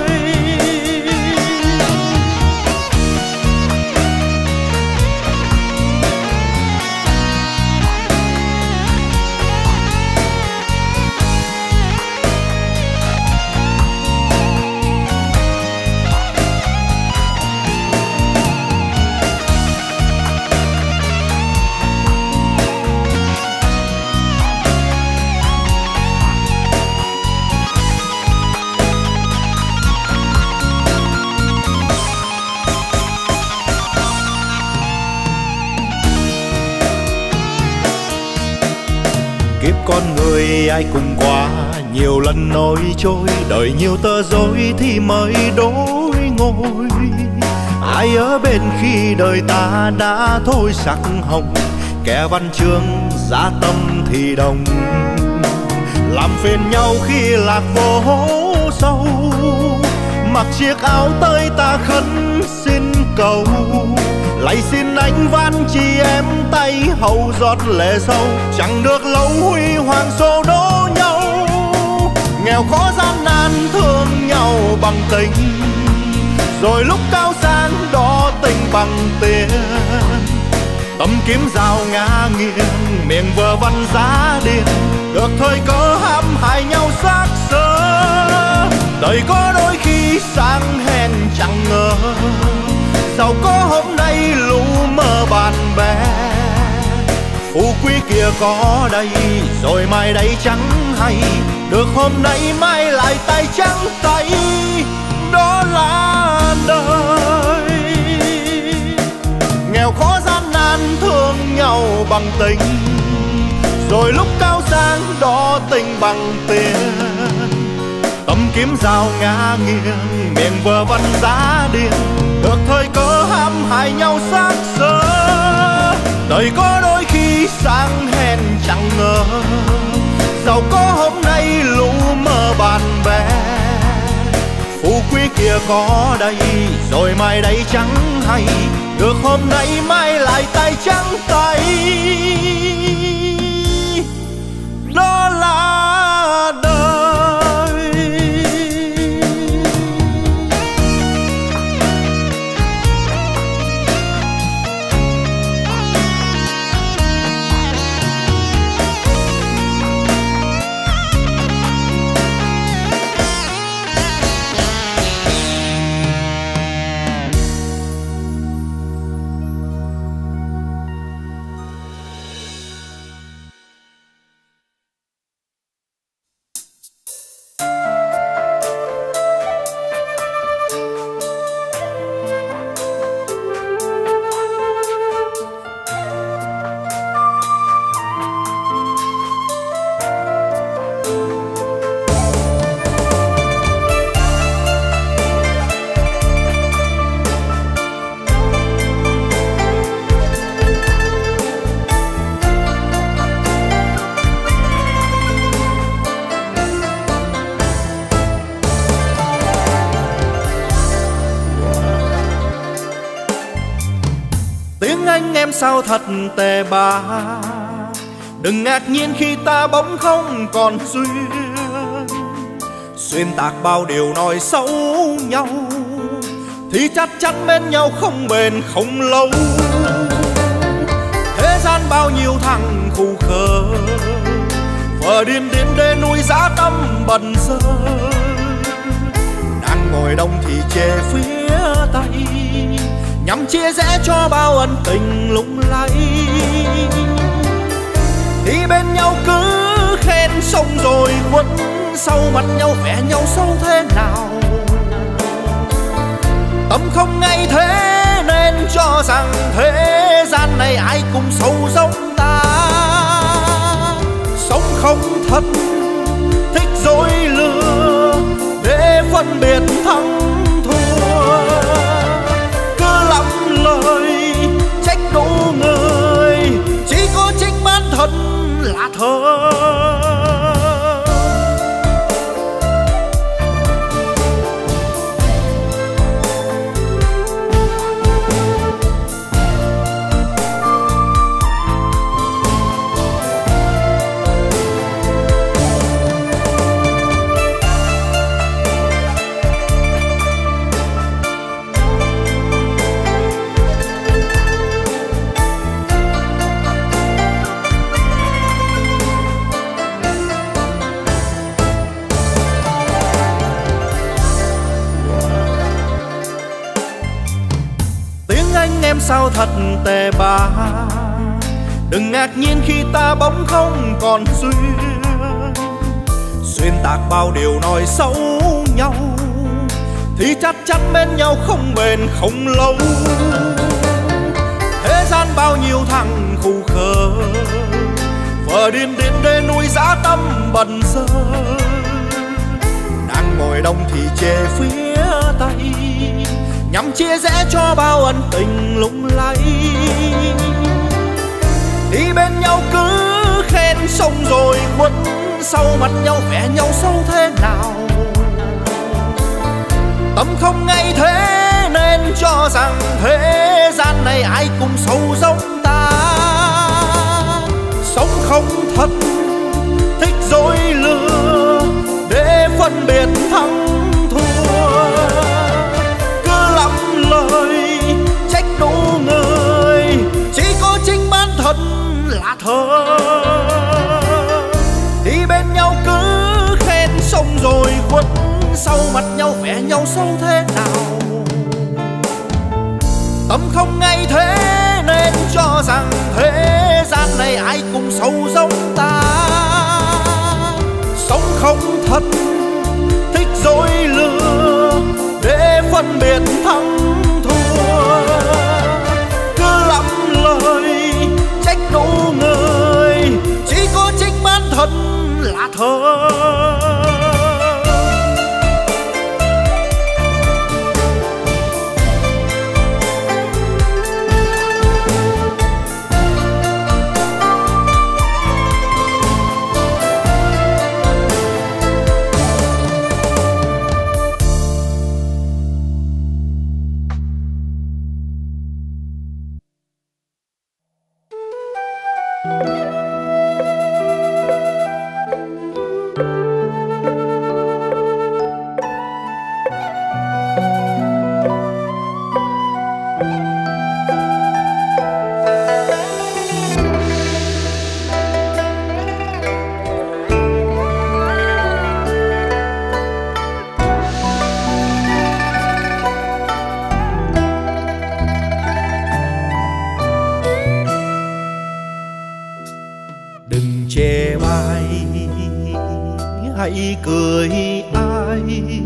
Kiếp con người ai cùng qua nhiều lần nổi trôi, đời nhiều tơ rối thì mới đôi ngôi. Ai ở bên khi đời ta đã thôi sắc hồng, kẻ văn chương giá tâm thì đồng. Làm phiền nhau khi lạc vô hố sâu, mặc chiếc áo tơi ta khấn xin cầu. Lạy xin anh van chị em tay hậu giọt lệ sâu, chẳng được lâu huy hoàng xô đố nhau. Nghèo khó gian nan thương nhau bằng tình, rồi lúc cao sang đo tình bằng tiền. Tấm kiếm dao ngã nghiêng, miệng vờ văn giá điên, được thời cơ hãm hại nhau xác xơ. Đời có đôi khi sang hèn chẳng ngờ, giàu có hôm nay lũ mơ bạn bè. phú quý kia có đây rồi mai đây chẳng hay, được hôm nay mai lại tay trắng tay, đó là đời. Nghèo khó gian nan thương nhau bằng tình, rồi lúc cao sang đo tình bằng tiền. Tấm kiếm dao ngã nghiêng, miệng vờ vân giá điên, được thời cơ hãm hại nhau xác sơ. Đời có đôi khi sang hèn chẳng ngờ, giàu có hôm nay lũ mơ bạn bè. Phú quý kia có đây rồi mai đây chẳng hay, được hôm nay mai lại tay trắng tay, đó là đời. Sao thật tệ bạc, đừng ngạc nhiên khi ta bỗng không còn duyên. Xuyên tạc bao điều nói xấu nhau, thì chắc chắn bên nhau không bền không lâu. Thế gian bao nhiêu thằng khù khờ, vờ điên điên để nuôi dã tâm bần dơ. Đang ngồi đông thì chê phía Tây, nhằm chia rẽ cho bao ân tình lung lay. Thì bên nhau cứ khen xong rồi quấn, sau mặt nhau vẽ nhau sâu thế nào. Tâm không ngay thế nên cho rằng thế gian này ai cũng sâu giống ta. Sống không thật, thích dối lừa để phân biệt thắng thua. Lời trách đủ người, chỉ có chính bản thân là thơ. Sao thật tệ bạc, đừng ngạc nhiên khi ta bỗng không còn duyên. Xuyên tạc bao điều nói xấu nhau, thì chắc chắn bên nhau không bền không lâu. Thế gian bao nhiêu thằng khù khờ, vờ điên điên để nuôi dã tâm bần dơ. Đang ngồi đông thì chê phía Tây, nhằm chia rẽ cho bao ân tình lung lay. Thì bên nhau cứ khen xong rồi quấn, sau mặt nhau vẽ nhau sâu thế nào. Tâm không ngay thế nên cho rằng thế gian này ai cũng sâu giống ta. Sống không thật, thích dối lừa để phân biệt thắng thua. Lời trách đủ người, chỉ có chính bản thân là thơ. Thì bên nhau cứ khen xong rồi quấn, sau mặt nhau vẽ nhau sâu thế nào. Tâm không ngay thế nên cho rằng thế gian này ai sầu giống ta. Sống không thật, thích dối lừa để phân biệt thắng thua. Cứ lắm lời trách đủ người, chỉ có chính bản thân là thơ. Hãy cười ai,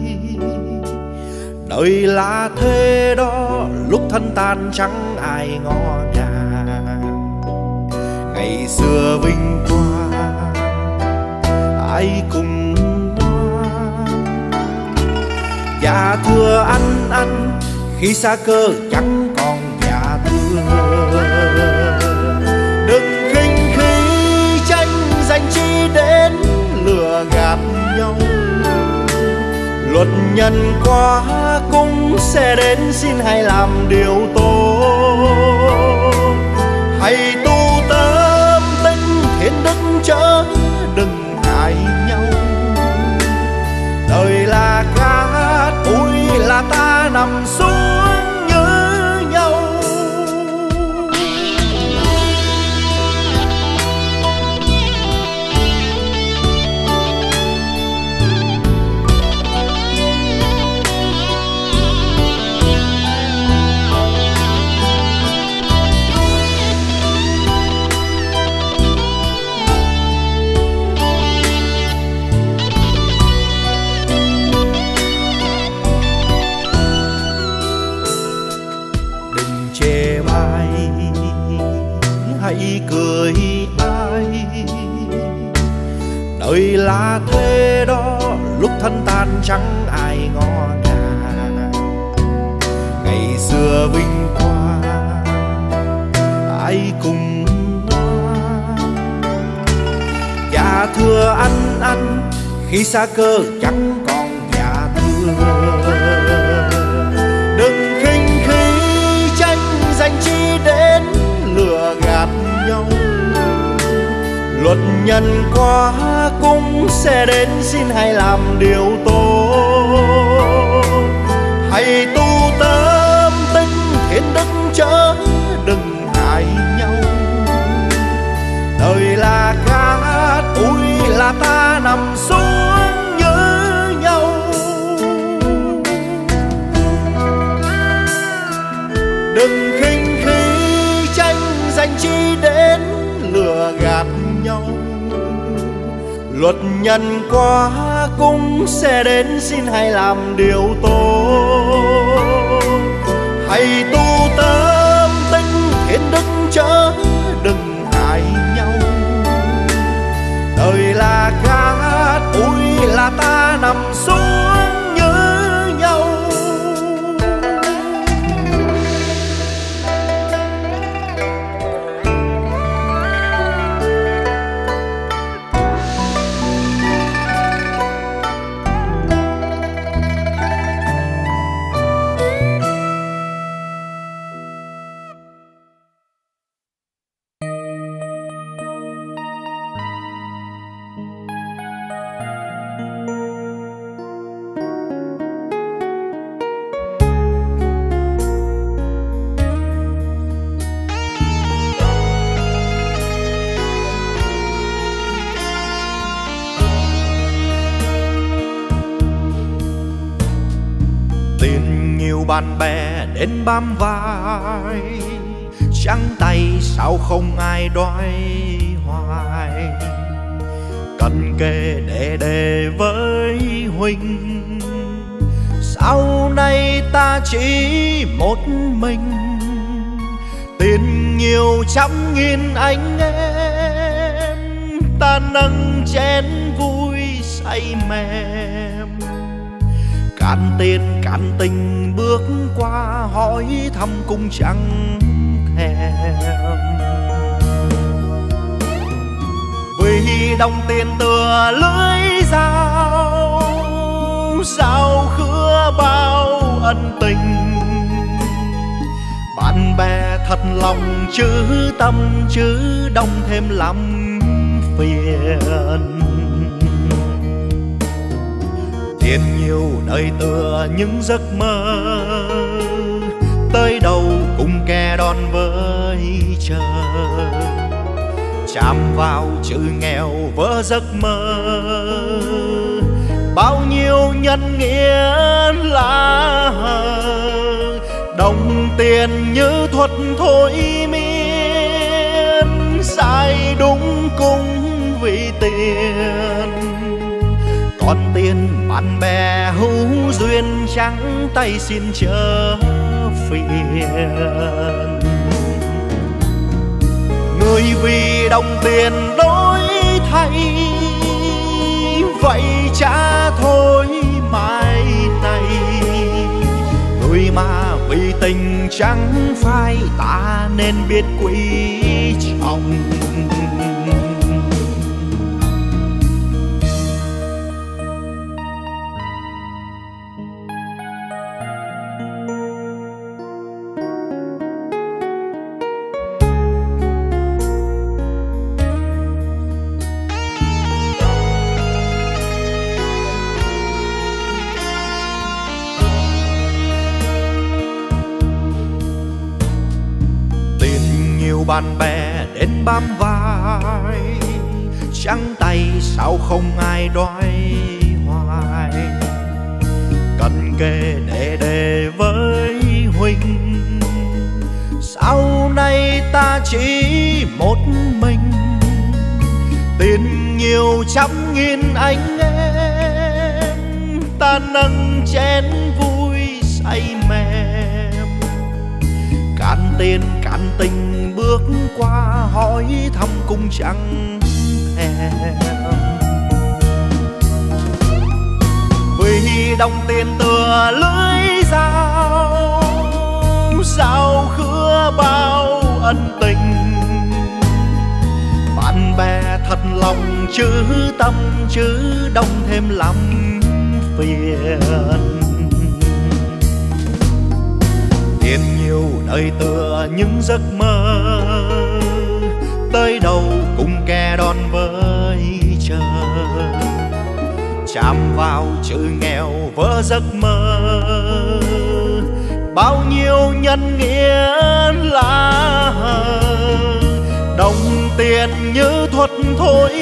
đời là thế đó, lúc thân tan chẳng ai ngó ngàng. Ngày xưa vinh quang ai cùng ngoan, dạ thưa ăn ăn khi xa cơ chẳng còn dạ thưa. Đừng khinh khí tranh giành chi đến lừa gạt nhau, luật nhân quá cũng sẽ đến, xin hãy làm điều tốt. Hãy tu tâm tinh thiên đức chớ đừng hại nhau. Đời là cát bụi là ta nằm xuống như nhau. Hãy cười ai, đời là thế đó, lúc thân tan chẳng ai ngó ngàng. Ngày xưa vinh quang ai cùng ngoan, dạ thưa ăn ăn khi xa cơ chẳng còn dạ thưa. Đừng khinh khí tranh giành chi đến lừa gạt nhau, luật nhân quá cũng sẽ đến, xin hãy làm điều tốt. Hãy tu tâm tinh thiên đức chớ đừng hại nhau. Đời là cát bụi là ta nằm xuống như nhau. Đừng khinh khí tranh giành chi đến lừa gạt nhau, luật nhân quá cũng sẽ đến, xin hãy làm điều tốt. Hãy tu tâm tinh thiên đức chớ đừng hại nhau. Đời là cát bụi là ta nằm xuống như nhau. Bạn bè đến bám vai, trắng tay sao không ai đói hoài. Cần kề để đề với huynh, sau này ta chỉ một mình. Tiền nhiều trăm nghìn anh em, ta nâng chén vui say mềm. Cạn tiền cạn tình bước qua, hỏi thăm cũng chẳng thèm. Vì đồng tiền tựa lưới dao, dao khứa bao ân tình. Bạn bè thật lòng chứ tâm chứ đông thêm lắm phiền. Tiền nhiều đời tựa những giấc mơ, tới đâu cũng ke đón với trời. Chạm vào chữ nghèo vỡ giấc mơ, bao nhiêu nhân nghĩa lá hờ. Đồng tiền như thuật thôi miên, sai đúng cũng vì tiền. Còn tiền bạn bè hữu duyên, trắng tay xin chớ phiền. Người vì đồng tiền đổi thay, vậy chả thôi mai này. Người mà vì tình chẳng phai, ta nên biết quý trọng. Bạn bè đến bám vai, trắng tay sao không ai đói hoài. Cần kề để đề với huynh, sau này ta chỉ một mình. Tiền nhiều trăm nghìn anh em, ta nâng chén vui say mềm. Cạn tiền cạn tình bước qua, hỏi thăm cũng chẳng thèm. Vì đồng tiền tựa lưới dao, dao khứa bao ân tình. Bạn bè thật lòng chứ tâm chứ đông thêm lắm phiền. Tiền nhiều đời tựa những giấc mơ, tới đâu cũng ke đón với trời. Chạm vào chữ nghèo vỡ giấc mơ, bao nhiêu nhân nghĩa lá hờ. Đồng tiền như thuật thôi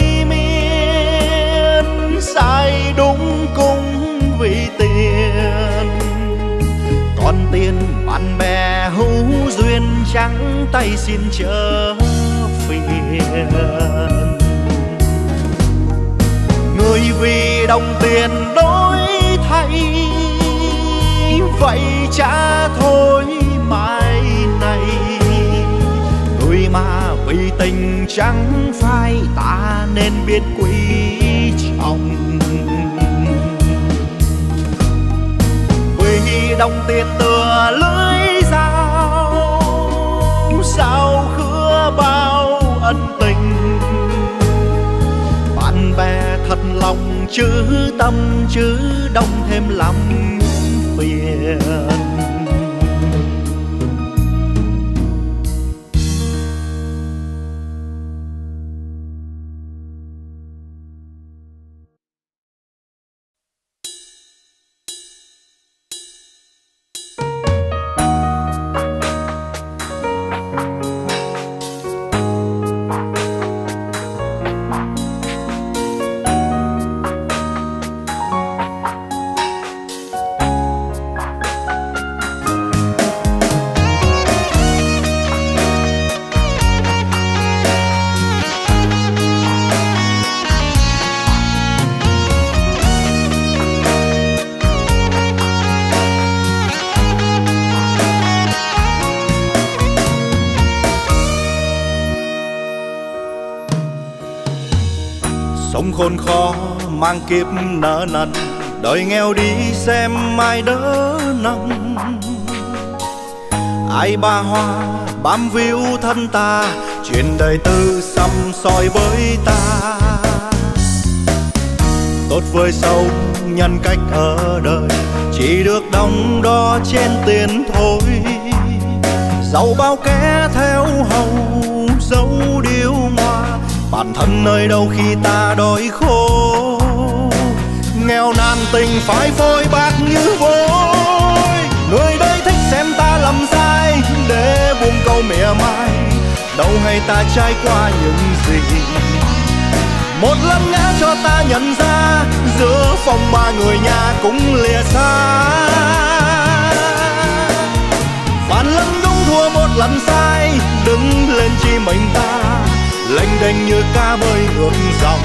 miên, sai đúng cũng vì tiền. Còn tiền bạn bè hữu duyên, trắng tay xin chớ phiền. Người vì đồng tiền đổi thay, vậy chả thôi mai này. Người mà vì tình chẳng phai, ta nên biết quý trọng. Vì đồng tiền tựa lưới dao, dao khứa bao ân tình. Bạn bè thật lòng chứ tâm chứ đông thêm lắm phiền. Sống khốn khó mang kiếp nợ nần, đời nghèo đi xem ai đỡ nâng. Ai ba hoa bám víu thân ta, chuyện đời tư xăm soi với ta. Tốt với xấu nhân cách ở đời, chỉ được đong đo trên tiền thôi. Dẫu bao kẻ theo hầu dấu điêu ngoa, bản thân nơi đâu khi ta đói khổ. Nghèo nàn tình phải phôi bạc như vôi, người đây thích xem ta lầm sai để buông câu mỉa mai. Đâu hay ta trải qua những gì, một lần ngã cho ta nhận ra, giữa phòng ba người nhà cũng lìa xa. Phản lần đúng thua một lần sai, đứng lên chi mình ta, lênh đênh như cá bơi ngược dòng.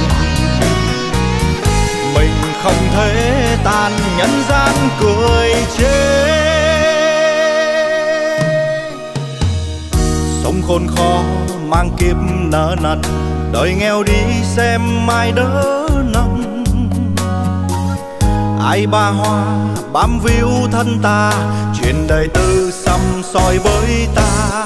Mình không thể tan nhân gian cười chê. Sống khốn khó mang kiếp nợ nần, đời nghèo đi xem ai đỡ nâng. Ai ba hoa bám víu thân ta, chuyện đời tư xăm soi với ta.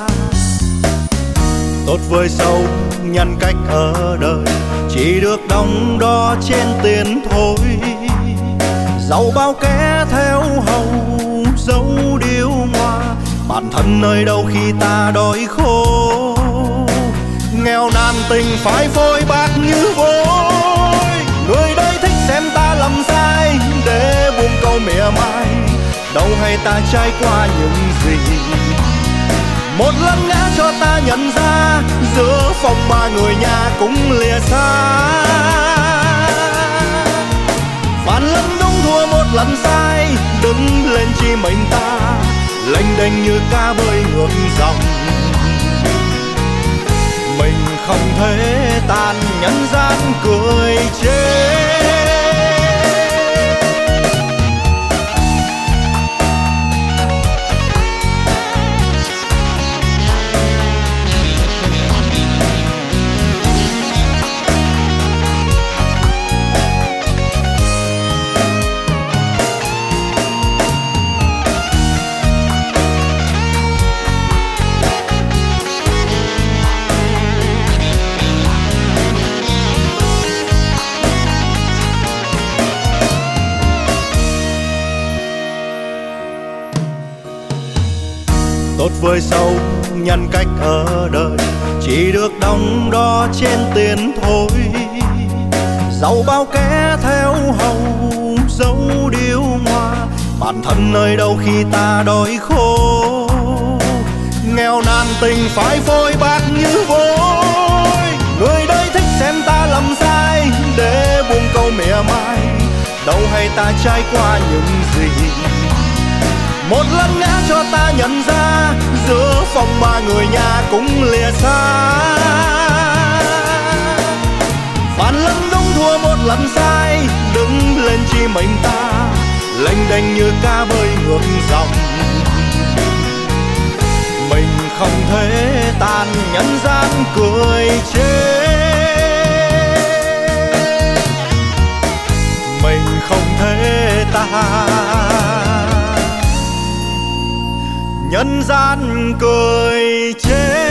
Tốt với xấu nhân cách ở đời, chỉ được đong đo trên tiền thôi. Dẫu bao kẻ theo hầu dấu điêu ngoa, bản thân nơi đâu khi ta đói khổ. Nghèo nàn tình phải phôi bạc như vôi, người đây thích xem ta lầm sai để buông câu mỉa mai. Đâu hay ta trải qua những gì, một lần ngã cho ta nhận ra, giữa phòng ba người nhà cũng lìa xa. Phản lần đúng thua một lần sai, đứng lên chi mình ta, lênh đênh như cá bơi ngược dòng. Mình không thể tan nhân gian cười chê. Tốt với xấu nhân cách ở đời, chỉ được đong đo trên tiền thôi. Dẫu bao kẻ theo hầu dấu điêu ngoa, bản thân nơi đâu khi ta đói khổ. Nghèo nàn tình phải phôi bạc như vôi, người đây thích xem ta lầm sai để buông câu mỉa mai. Đâu hay ta trải qua những gì, một lần ngã cho ta nhận ra, giữa phòng ba người nhà cũng lìa xa. Phản lần đúng thua một lần sai, đứng lên chi mình ta, lênh đênh như cá bơi ngược dòng. Mình không thể tan nhân gian cười chê. Mình không thể tan nhân gian cười chê.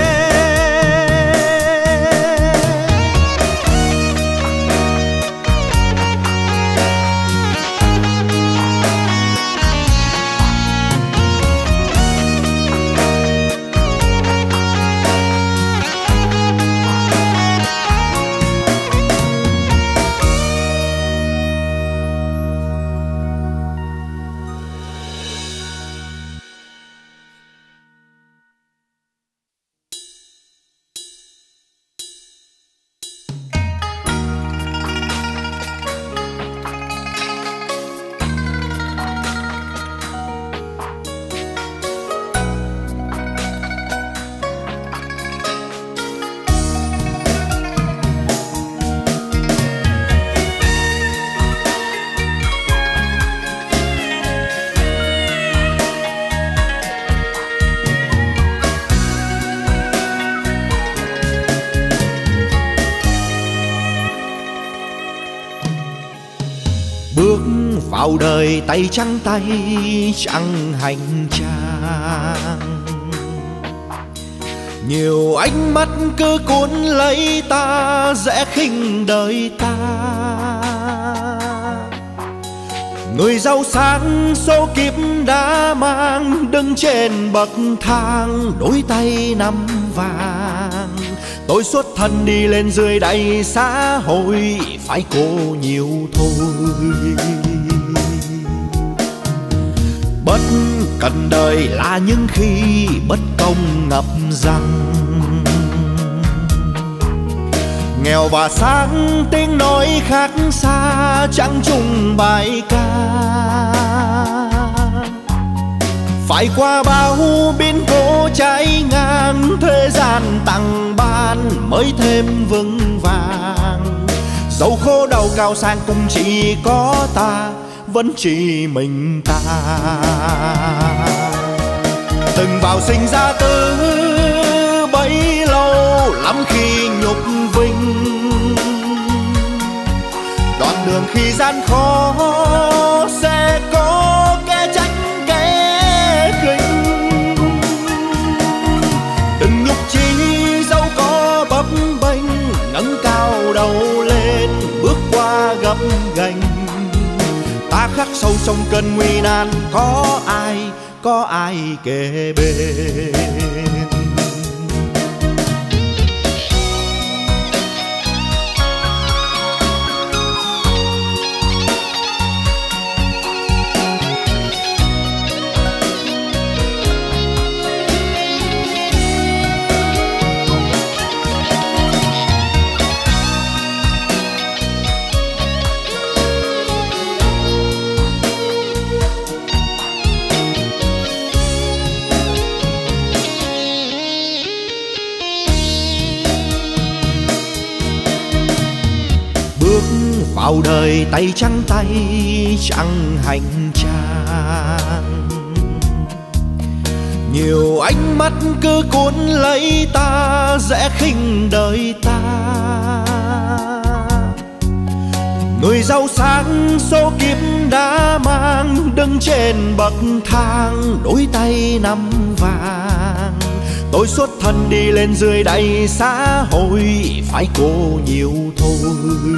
vào đời tay trắng tay chẳng hành trang. Nhiều ánh mắt cứ cuốn lấy ta, dễ khinh đời ta. Người giàu sang số kiếp đã mang, đứng trên bậc thang đôi tay nắm vàng. Tôi xuất thân đi lên dưới đầy xã hội, phải cố nhiều thôi. Bất cần đời là những khi bất công ngập rằng. Nghèo và sáng tiếng nói khác xa, chẳng chung bài ca. Phải qua bao biến cố trái ngang, thế gian tặng ban mới thêm vững vàng. Dẫu khổ đau cao sang cũng chỉ có ta, vẫn chỉ mình ta. Từng vào sinh ra từ bấy lâu, lắm khi nhục vinh. Đoạn đường khi gian khó sẽ có kẻ trách kẻ khinh. Đừng nhục chí dẫu có bấp bênh, ngẩng cao đầu lên bước qua gập ghềnh. Ta khắc sâu trong cơn nguy nan, có ai, có ai kề bên. Vào đời tay trắng tay chẳng hành trang. Nhiều ánh mắt cứ cuốn lấy ta, dễ khinh đời ta. Người giàu sang số kiếp đã mang, đứng trên bậc thang đôi tay nắm vàng. Tôi xuất thân đi lên dưới đầy xã hội, phải cố nhiều thôi.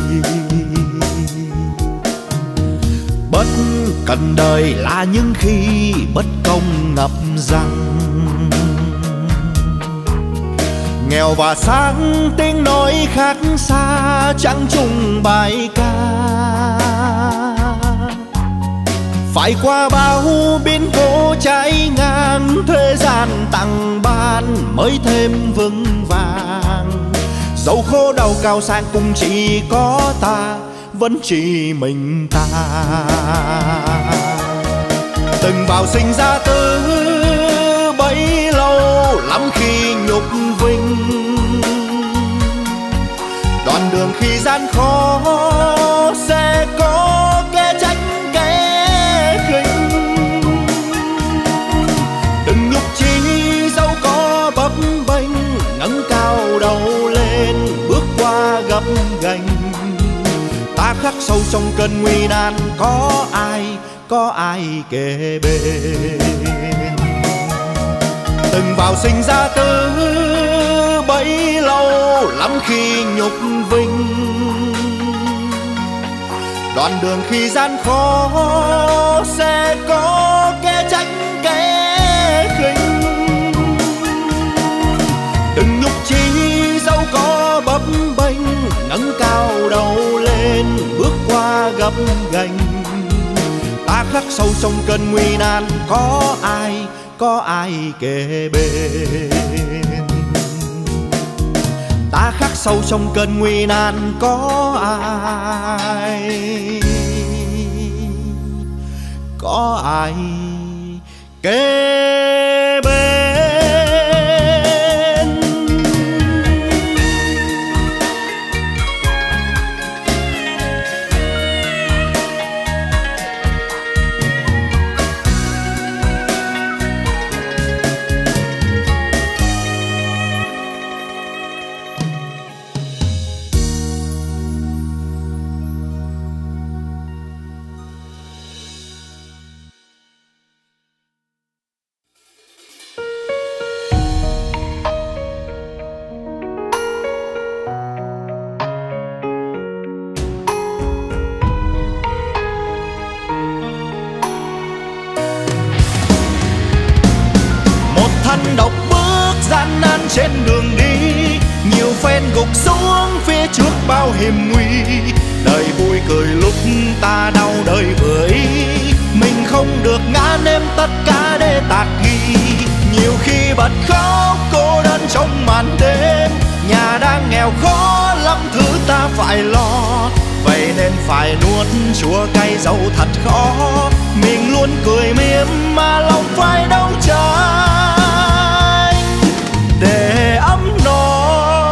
Bất cần đời là những khi bất công ngập rằng. Nghèo và sáng tiếng nói khác xa, chẳng chung bài ca. Phải qua bao biến cố trái ngang, thế gian tặng ban mới thêm vững vàng. Dẫu khổ đau cao sang cũng chỉ có ta, vẫn chỉ mình ta. Từng vào sinh ra từ bấy lâu, lắm khi nhục vinh. Đoạn đường khi gian khó sẽ có kẻ trách kẻ khinh. Đừng nhục chí dẫu có bấp bênh, ngẩng cao đầu lên bước qua gập ghềnh. Ta khắc sâu trong cơn nguy nan, có ai, có ai kề bên. Từng vào sinh ra từ bấy lâu, lắm khi nhục vinh. Đoạn đường khi gian khó sẽ có kẻ trách kẻ khinh. Đừng nhục chí dẫu có bấp bênh, ngẩng cao đầu lên bước qua gập ghềnh. Ta khắc sâu trong cơn nguy nan, có ai, có ai kề bên. Ta khắc sâu trong cơn nguy nan, có ai, có ai kề bên. độc bước gian nan trên đường đi, nhiều phen gục xuống phía trước bao hiểm nguy. Đời vui cười lúc ta đau đời với mình không được ngã nêm tất cả để tạc ghi. Nhiều khi bật khóc cô đơn trong màn đêm, nhà đang nghèo khó lắm thứ ta phải lo, vậy nên phải nuốt chua cay dẫu thật khó. Mình luôn cười mỉm mà lòng phải đấu tranh để ấm no.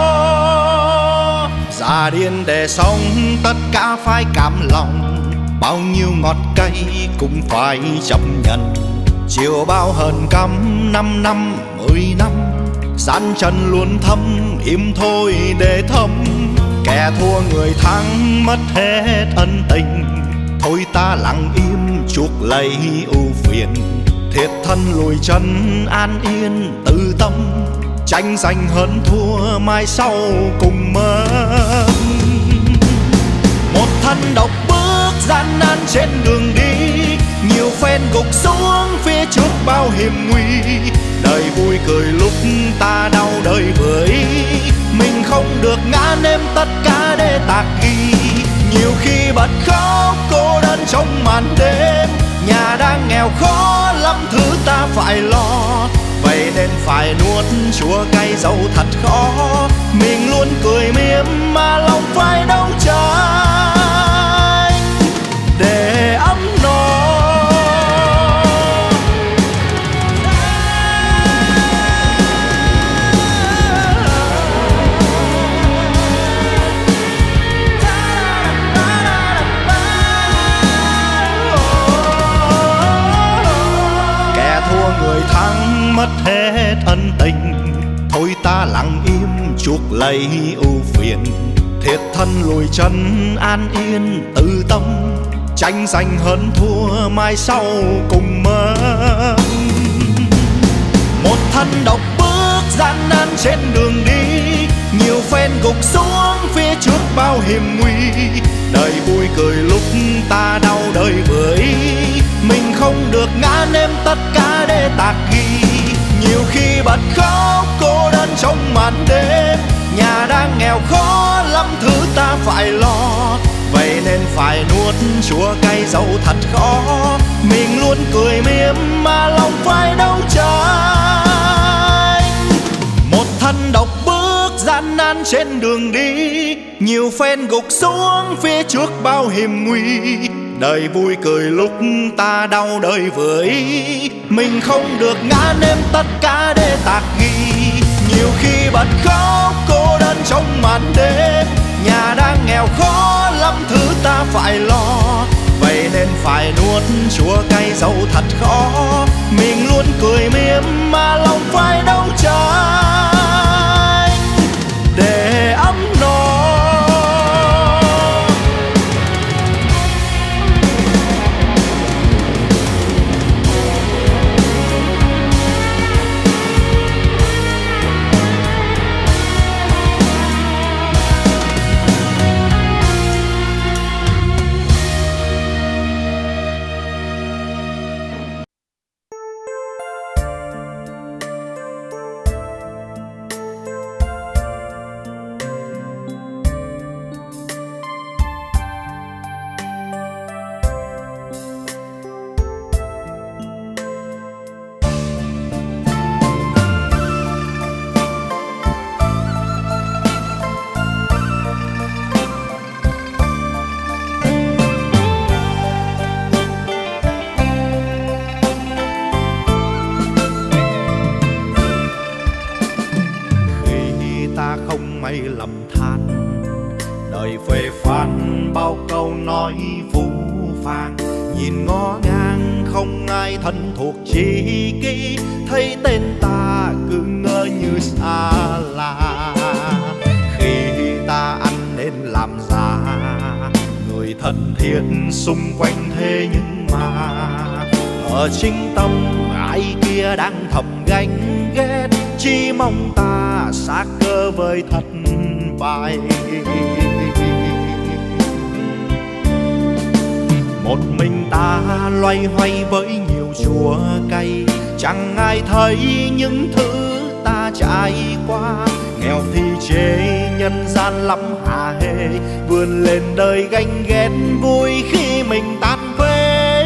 Già điên để sống tất cả phải cảm lòng, bao nhiêu ngọt cay cũng phải chấp nhận. Chiều bao hờn căm năm năm mười năm, gian chân luôn thâm im thôi để thấm. Kẻ thua người thắng mất hết ân tình, thôi ta lặng im chuốc lấy ưu phiền. Thiệt thân lùi chân an yên tự tâm, tranh giành hơn thua mai sau cùng mất. Một thân độc bước gian nan trên đường đi, nhiều phen gục xuống phía trước bao hiểm nguy. Đời vui cười lúc ta đau đời với mình không được ngã nêm tất cả để tạc ghi. Nhiều khi bật khóc cô đơn trong màn đêm, nhà đang nghèo khó lắm thứ ta phải lo, vậy nên phải nuốt chua cay dẫu thật khó. Mình luôn cười mỉm mà lòng phải đấu tranh để ấm no. Kẻ thua người thắng mất hết ân tình, thôi ta lặng im chuốc lấy ưu phiền. Thiệt thân lùi chân an yên tự tâm, tranh giành hơn thua mai sau cùng mất. Một thân độc bước gian nan trên đường đi, nhiều phen gục xuống phía trước bao hiểm nguy. Đời vui cười lúc ta đau đời với mình không được ngã nêm tất cả để tạc ghi. Nhiều khi bật khóc cô đơn trong màn đêm, nhà đang nghèo khó lắm thứ ta phải lo, vậy nên phải nuốt chua cay dẫu thật khó. Mình luôn cười mỉm mà lòng phải đấu tranh. Một thân độc bước gian nan trên đường đi, nhiều phen gục xuống phía trước bao hiểm nguy. Đời vui cười lúc ta đau đời với mình không được ngã nêm tất cả để tạc ghi. Nhiều khi bật khóc cô đơn trong màn đêm, nhà đang nghèo khó lắm thứ ta phải lo, vậy nên phải nuốt chua cay dẫu thật khó. Mình luôn cười mỉm mà lòng phải đấu tranh để ấm no. Mây lầm than đời phê phán bao câu nói phũ phàng, nhìn ngó ngang không ai thân thuộc chi kỷ, thấy tên ta cứ ngỡ như xa lạ. Khi ta ăn nên làm ra người thân thiết xung quanh, thế nhưng mà ở chính tâm ai kia đang thầm ganh ghét, chỉ mong ta xác cơ với thất bại. Một mình ta loay hoay với nhiều chua cay, chẳng ai thấy những thứ trải qua. Nghèo thì chê nhân gian lắm hà hê, vươn lên đời ganh ghét vui khi mình tan vỡ.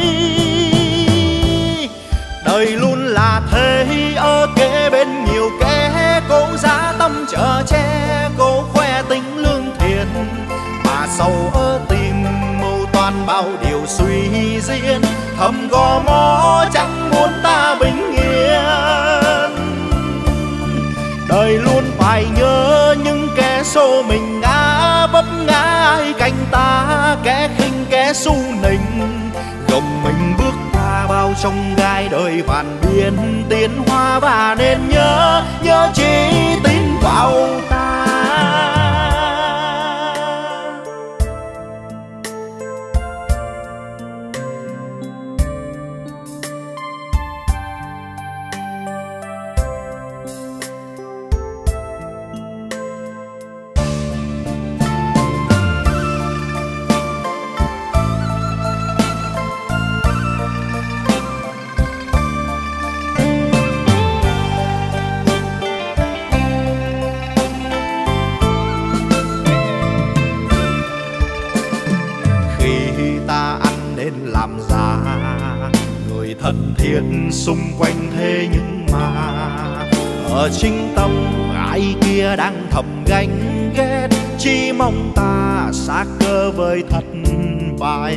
Đời luôn là thế, ở kế bên nhiều kẻ cố giá tâm chở che, cố khoe tính lương thiện mà sâu ở tim mưu toan bao điều suy diễn, thầm gò mó chẳng muốn ta bình yên. Đời luôn phải nhớ những kẻ xô mình ngã vấp ngã ai cạnh ta, kẻ khinh kẻ su nịnh gồng mình bước qua bao trong gai đời vạn biến tiến hóa. Và nên nhớ nhớ chỉ tin vào ta. Thân thiết xung quanh thế nhưng mà ở chính tâm ai kia đang thầm ganh ghét, chỉ mong ta xác cơ với thất bại.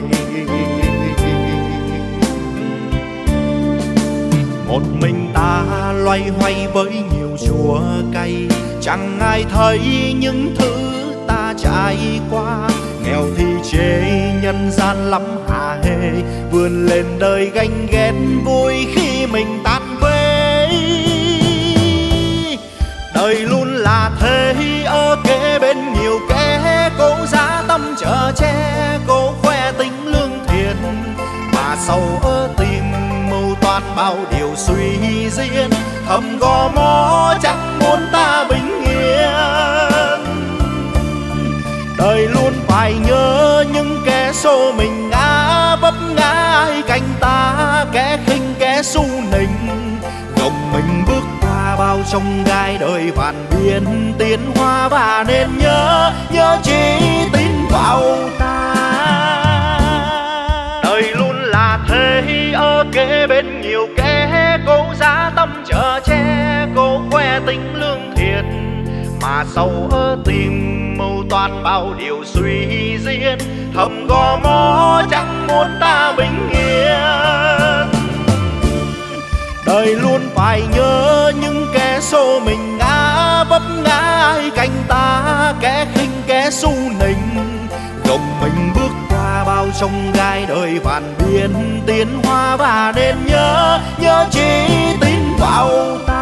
Một mình ta loay hoay với nhiều chua cay, chẳng ai thấy những thứ ta trải qua. Nghèo thì chê nhân gian lắm hà hê, vươn lên đời ganh ghét vui khi mình tan vỡ. Đời luôn là thế, ở kế bên nhiều kẻ cố giá tâm chở che, cố khoe tính lương thiện mà sâu ở tim mưu toan bao điều suy diễn, thầm gò mó chẳng muốn ta bình yên. Đời luôn phải nhớ những kẻ xô mình ngã vấp ngã ai cạnh ta, kẻ khinh kẻ su nịnh gồng mình bước qua bao trong gai đời vạn biến tiến hóa. Và nên nhớ nhớ chỉ tin vào ta. Đời luôn là thế, ở kế bên nhiều kẻ cố giá tâm chở che, cố khoe tính lương thiện mà sâu ở tim mưu toan bao điều suy diễn, thầm gò mó chẳng muốn ta bình yên. Đời luôn phải nhớ những kẻ xô mình ngã vấp ngã ai cạnh ta, kẻ khinh kẻ su nịnh gồng mình bước qua bao trong gai đời vạn biến tiến hóa. Và nên nhớ nhớ chỉ tin vào ta.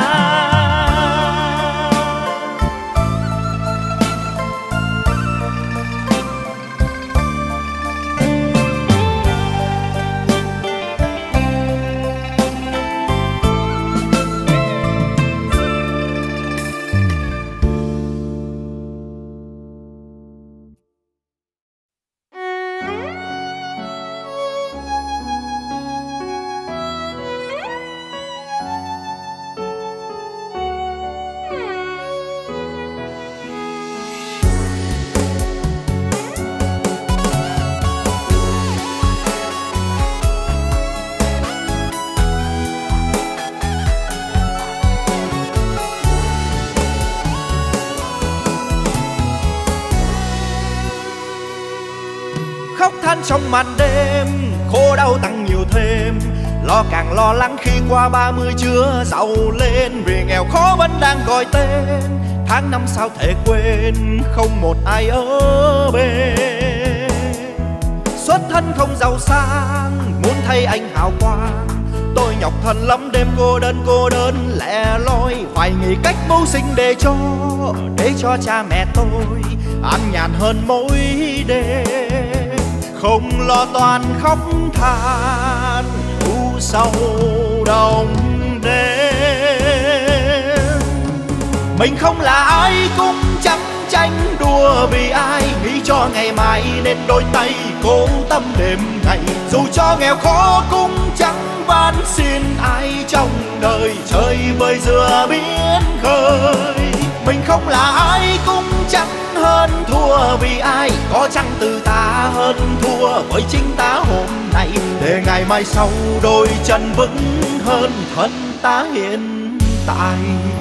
Trong màn đêm khổ đau tăng nhiều thêm, lo càng lo lắng khi qua ba mươi chưa giàu lên. Vì nghèo khó vẫn đang gọi tên, tháng năm sao thể quên không một ai ở bên. Xuất thân không giàu sang muốn thấy anh hào quang, tôi nhọc thân lắm đêm cô đơn cô đơn lẻ loi. Phải nghĩ cách mưu sinh để cho để cho cha mẹ tôi an nhàn hơn mỗi đêm, không lo toan khóc than u sầu đông đêm. Mình không là ai cũng chẳng tranh đua vì ai, nghĩ cho ngày mai nên đôi tay cố tâm đêm ngày. Dù cho nghèo khó cũng chẳng van xin ai trong đời, chơi bơi giữa biển khơi. Mình không là ai cũng chẳng hơn thua vì ai, có chăng từ ta hơn thua với chính ta hôm nay, để ngày mai sau đôi chân vững hơn thân ta hiện tại.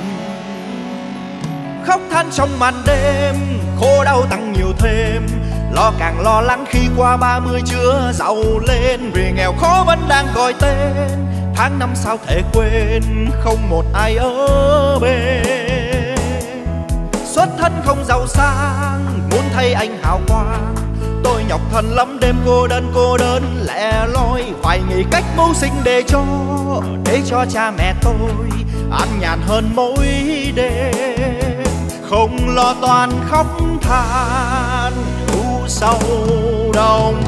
Khóc than trong màn đêm, khổ đau tăng nhiều thêm, lo càng lo lắng khi qua ba mươi chưa giàu lên, vì nghèo khó vẫn đang gọi tên. Tháng năm sao thể quên, không một ai ở bên. Xuất thân không giàu sang, muốn thấy anh hào quang, tôi nhọc thân lắm đêm cô đơn cô đơn lẻ loi, phải nghĩ cách mưu sinh để cho để cho cha mẹ tôi an nhàn hơn mỗi đêm, không lo toan khóc than u sầu đông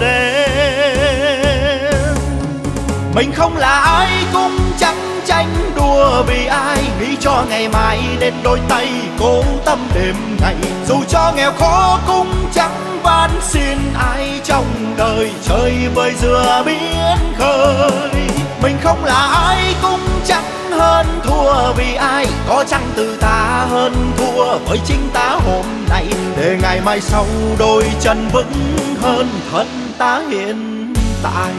đêm. Mình không là ai cũng chẳng tranh đua vì ai, nghĩ cho ngày mai đến đôi tay cố tâm đêm ngày, dù cho nghèo khó cũng chẳng van xin ai trong đời, chơi bơi giữa biển khơi. Mình không là ai cũng chẳng hơn thua vì ai, có chăng từ ta hơn thua với chính ta hôm nay, để ngày mai sau đôi chân vững hơn thân ta hiện tại.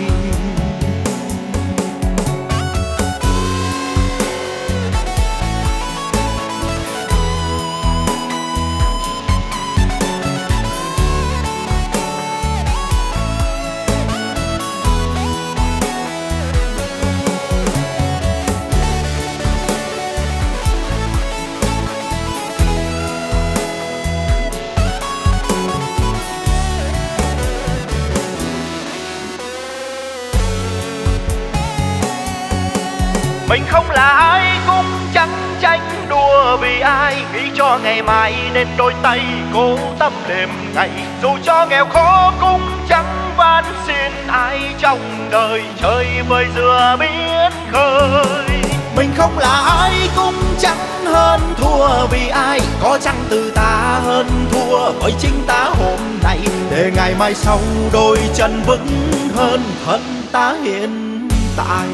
Mình không là ai cũng chẳng tranh đua vì ai, nghĩ cho ngày mai nên đôi tay cố tâm đêm ngày, dù cho nghèo khó cũng chẳng van xin ai trong đời, chơi vơi giữa biển khơi. Mình không là ai cũng chẳng hơn thua vì ai, có chăng từ ta hơn thua với chính ta hôm nay, để ngày mai sau đôi chân vững hơn thân ta hiện tại.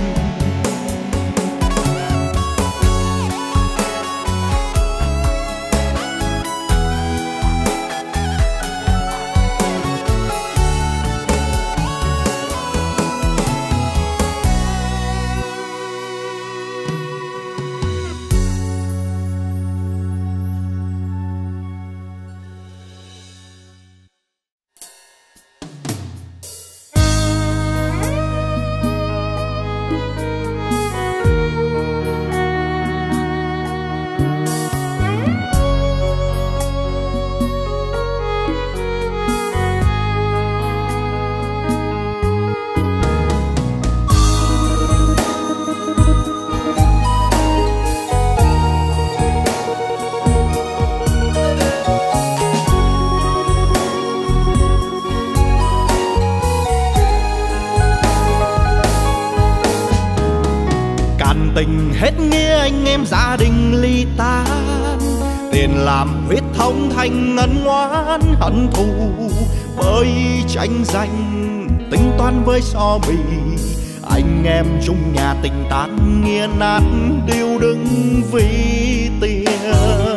Tình hết nghĩa anh em gia đình ly tan, tiền làm huyết thống thành ngân ngoan hận thù, bởi tranh giành tính toán với so bì, anh em chung nhà tình tan nghĩa nát điêu đứng vì tiền.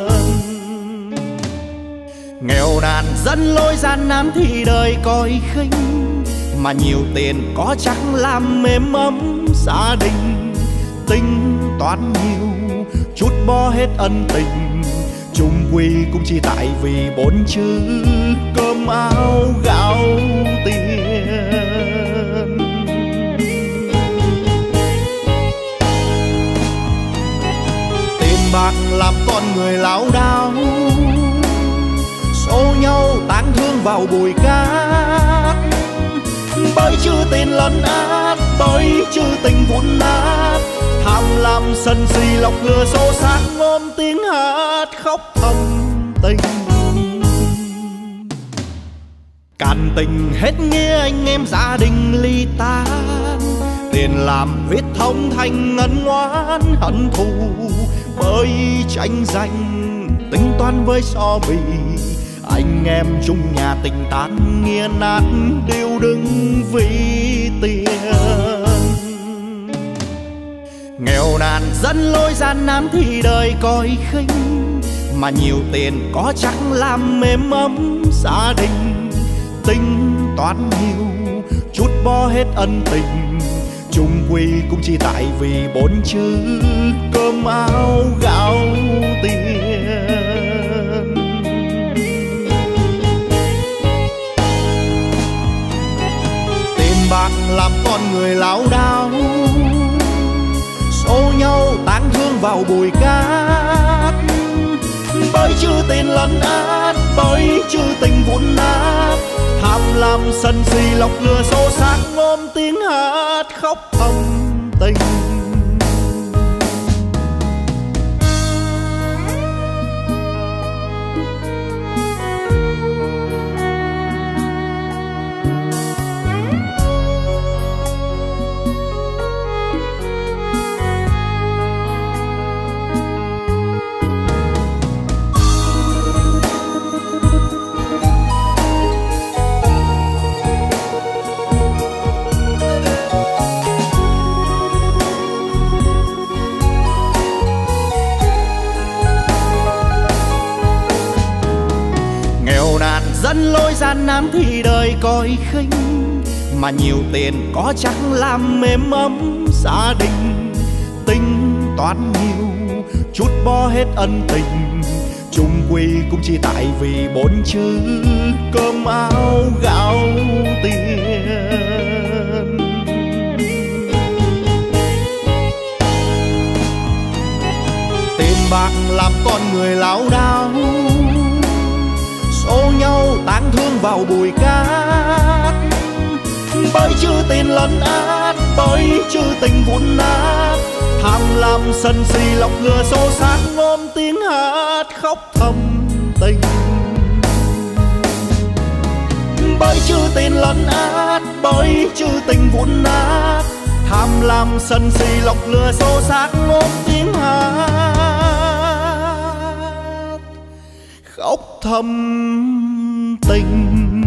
Nghèo nàn dẫn lối gian nan thì đời coi khinh, mà nhiều tiền có chẳng làm mềm ấm gia đình. Tính toán nhiều chút bỏ hết ân tình, chung quy cũng chỉ tại vì bốn chữ cơm áo gạo tiền. Tiền bạc làm con người láo đao, xô nhau táng thương vào bụi cát, bởi chữ tiền lấn át, bởi chữ tình vụn nát, tham lam sân si lọc lừa xô xát, ôm tiếng hát khóc thầm tình. Càn tình hết nghĩa anh em gia đình ly tan, tiền làm huyết thống thành ngân ngoan hận thù, bởi tranh giành tính toán với so bì, anh em chung nhà tình tan nghĩa nát điêu đứng vì tiền. Nghèo nàn dẫn lối gian nan thì đời coi khinh, mà nhiều tiền có chắc làm mềm ấm gia đình. Tính toán nhiều chút bỏ hết ân tình, chung quy cũng chỉ tại vì bốn chữ cơm áo gạo tiền. Tiền bạc làm con người láo đao, xô nhau táng thương vào bụi cát. Bởi chữ tiền lấn át, bởi chữ tình vụn nát, tham lam sân si lọc lừa xô xác, ôm tiếng hát khóc thầm tình. Dẫn lối gian nan thì đời coi khinh, mà nhiều tiền có chắc làm mềm ấm gia đình. Tính toán nhiều chút bỏ hết ân tình, chung quy cũng chỉ tại vì bốn chữ cơm áo gạo tiền. Tiền bạc làm con người láo đao, xô nhau táng thương vào bụi cát. Bởi chữ tiền lấn át, bởi chữ tình vụn nát, tham lam sân si lọc lừa xô xác, ôm tiếng hát khóc thầm tình. Bởi chữ tiền lấn át, bởi chữ tình vụn nát, tham lam sân si lọc lừa xô xác, ôm tiếng hát khóc thầm tình.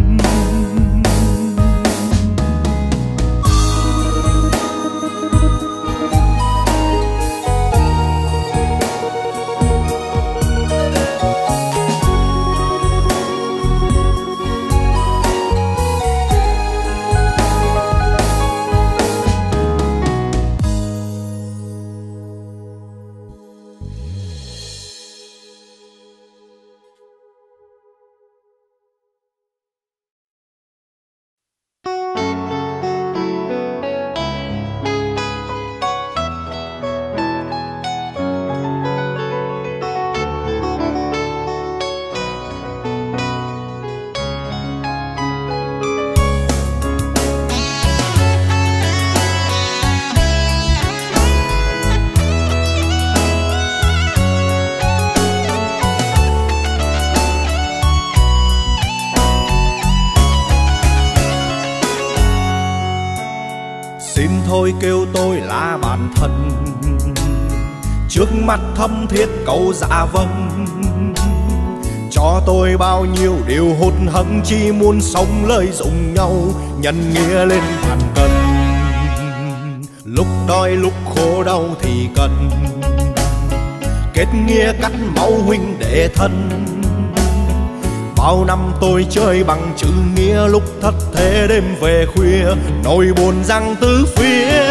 Thôi kêu tôi là bạn thân, trước mặt thâm thiết câu dạ vâng. Cho tôi bao nhiêu điều hụt hẫng, chỉ muốn sống lời dùng nhau, nhân nghĩa lên ngàn cân. Lúc đói lúc khổ đau thì cần kết nghĩa cắt máu huynh đệ thân. Bao năm tôi chơi bằng chữ nghĩa, lúc thất thế đêm về khuya, nỗi buồn răng tứ phía.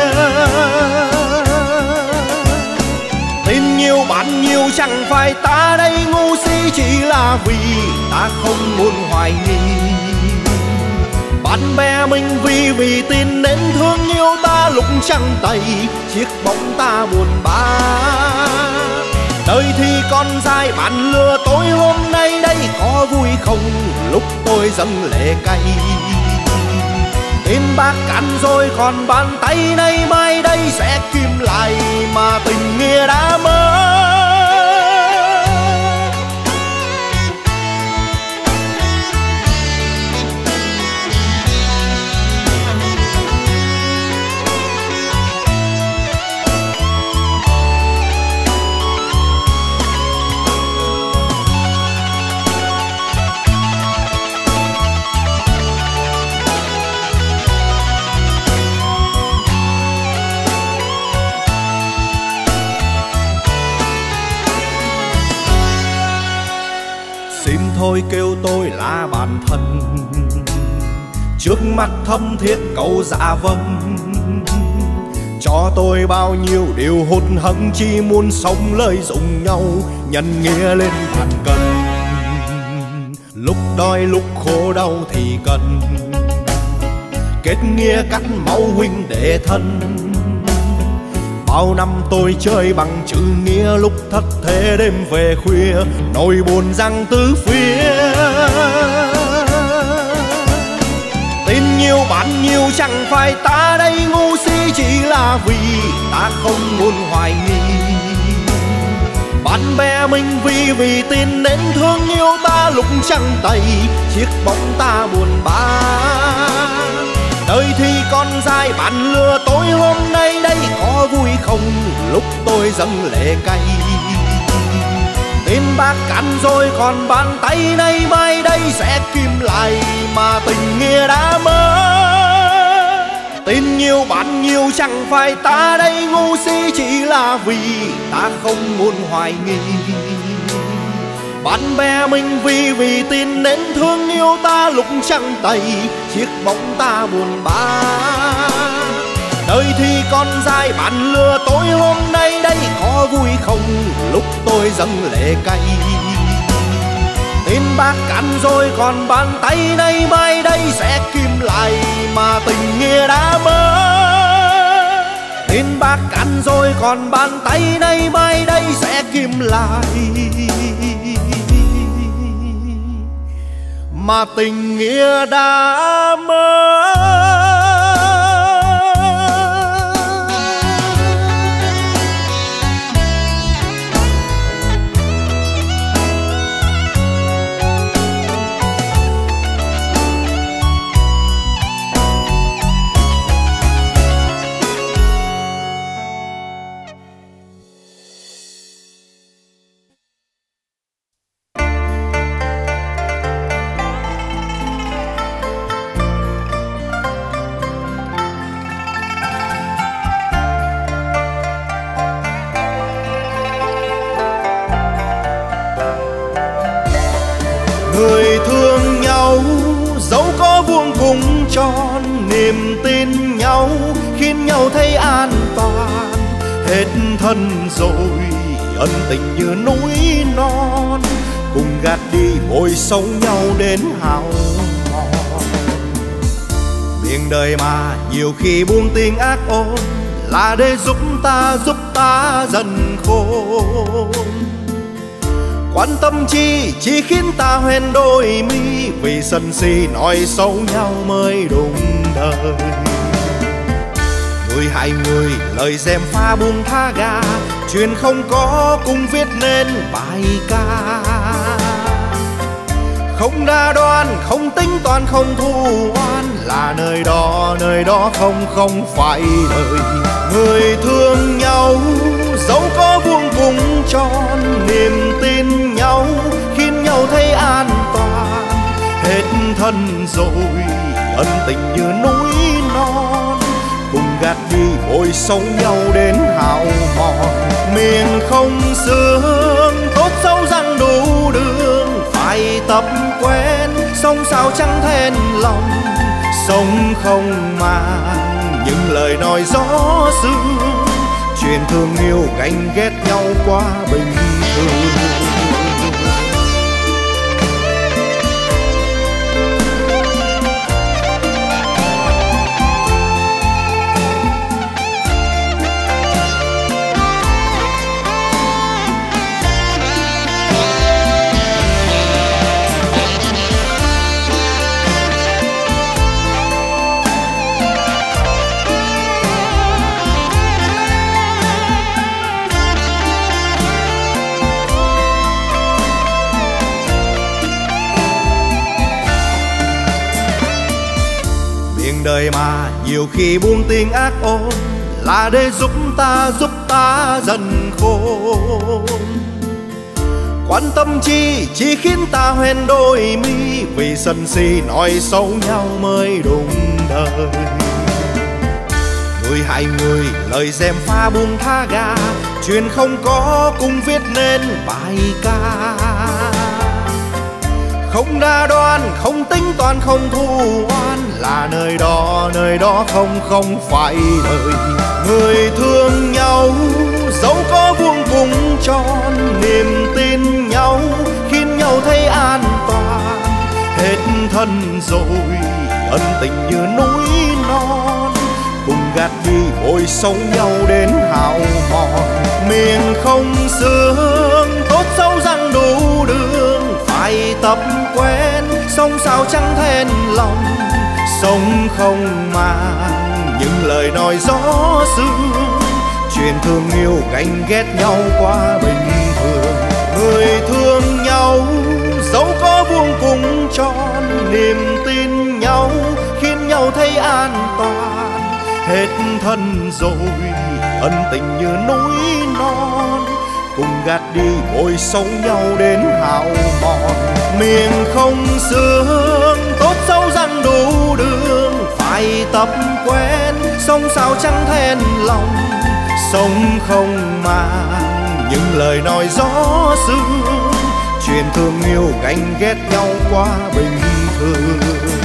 Tin nhiều bạn nhiều chẳng phải ta đây ngu si, chỉ là vì ta không muốn hoài nghi. Bạn bè mình vì vì tin nên thương yêu ta, lúc trăng tay chiếc bóng ta buồn bã. Đời thì còn dài, bạn lừa tôi hôm nay đây có vui không, lúc tôi dâng lệ cay. Tiền bạc ăn rồi còn bàn tay, nay mai đây sẽ kim lại mà tình nghĩa đã mất. thôi kêu tôi là bạn thân, trước mắt thâm thiết câu dạ vâng. Cho tôi bao nhiêu điều hụt hẫng, chỉ muốn sống lời dùng nhau, nhân nghĩa lên ngàn cân. Lúc đói lúc khổ đau thì cần kết nghĩa cắt máu huynh đệ thân. Bao năm tôi chơi bằng chữ nghĩa, lúc thất thế đêm về khuya, nỗi buồn răng tứ phía. Tin nhiều bạn nhiều chẳng phải ta đây ngu si, chỉ là vì ta không muốn hoài nghi. Bạn bè mình vì vì tin nên thương yêu ta lúc trăng tây, chiếc bóng ta buồn bã. Đời thì còn dài bạn lừa tôi hôm nay đây có vui không, lúc tôi dâng lệ cay. Tin bác cạn rồi còn bàn tay nay mai đây sẽ kim lại, mà tình nghĩa đã mất. Tin nhiều bạn nhiều chẳng phải ta đây ngu si, chỉ là vì ta không muốn hoài nghi. Bạn bè mình vì vì tin nên thương yêu ta lúc trăng tây, chiếc bóng ta buồn bã. Đời thì còn dài bạn lừa tôi hôm nay đây có vui không, lúc tôi dâng lệ cay. Tin bác cạn rồi còn bàn tay nay mai đây sẽ kim lại, mà tình nghĩa đã mất. Tin bác cạn rồi còn bàn tay nay mai đây sẽ kim lại, mà tình nghĩa đã mất. Người thương nhau dẫu có vuông cùng tròn, niềm tin nhau khiến nhau thấy an toàn. Hết thân rồi ân tình như núi non, cùng gạt đi bồi sống nhau đến hao mòn. Miền đời mà nhiều khi buông tiếng ác ôn, là để giúp ta giúp ta dần khôn. Quan tâm chi chỉ khiến ta hoen đôi mi, vì sân si nói xấu nhau mới đúng đời. Người hai người lời dèm pha buông tha ga, chuyện không có cùng viết nên bài ca. Không đa đoan không tính toán không thù oan, là nơi đó nơi đó không không phải đời. Người thương nhau dẫu có vuông cùng tròn, niềm tin nhau khiến nhau thấy an toàn. Hết thân rồi ân tình như núi non, cùng gạt đi bồi sống nhau đến hao mòn. Miền không sương tốt xấu răng đủ đường, phải tập quen sống sao chẳng thẹn lòng. Sống không mang những lời nói gió sương, chuyện thương yêu ganh ghét nhau quá bình thường. Đời mà nhiều khi buông tiếng ác ôn, là để giúp ta giúp ta dần khôn. Quan tâm chi chỉ khiến ta hoen đôi mi, vì sân si nói xấu nhau mới đúng đời. Người hai người lời dèm pha buông tha ga, chuyện không có cùng viết nên bài ca. không đa đoan, không tính toán, không thù oán, là nơi đó, nơi đó không không phải đời. Người thương nhau dẫu có vuông cùng tròn, niềm tin nhau khiến nhau thấy an toàn. Hết thân rồi ân tình như núi non, cùng gạt đi vội sống nhau đến hao mòn. Miệng không sương tốt xấu răng đủ đường, phải tập quen sống sao chẳng thẹn lòng. Sống không mang những lời nói gió sương, chuyện thương yêu ganh ghét nhau quá bình thường. Người thương nhau dẫu có vuông cùng tròn, niềm tin nhau khiến nhau thấy an toàn. Hết thân rồi ân tình như núi non, cùng gạt đi vội sống nhau đến hao mòn. Miệng không sương tốt xấu răng đủ đường, phải tập quen sống sao chẳng thẹn lòng. Sống không mang những lời nói gió sương, chuyện thương yêu ganh ghét nhau quá bình thường.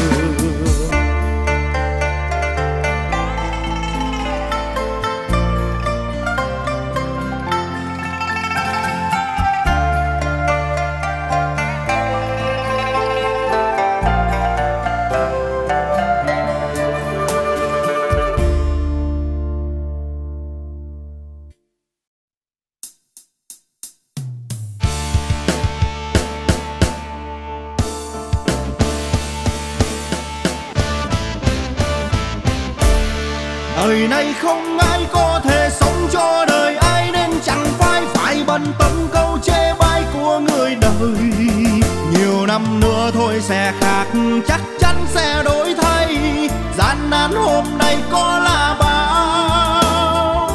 Đời này không ai có thể sống cho đời ai, nên chẳng phải phải bận tâm câu chê bai của người đời. Nhiều năm nữa thôi sẽ khác, chắc chắn sẽ đổi thay. Gian nan hôm nay có là bao,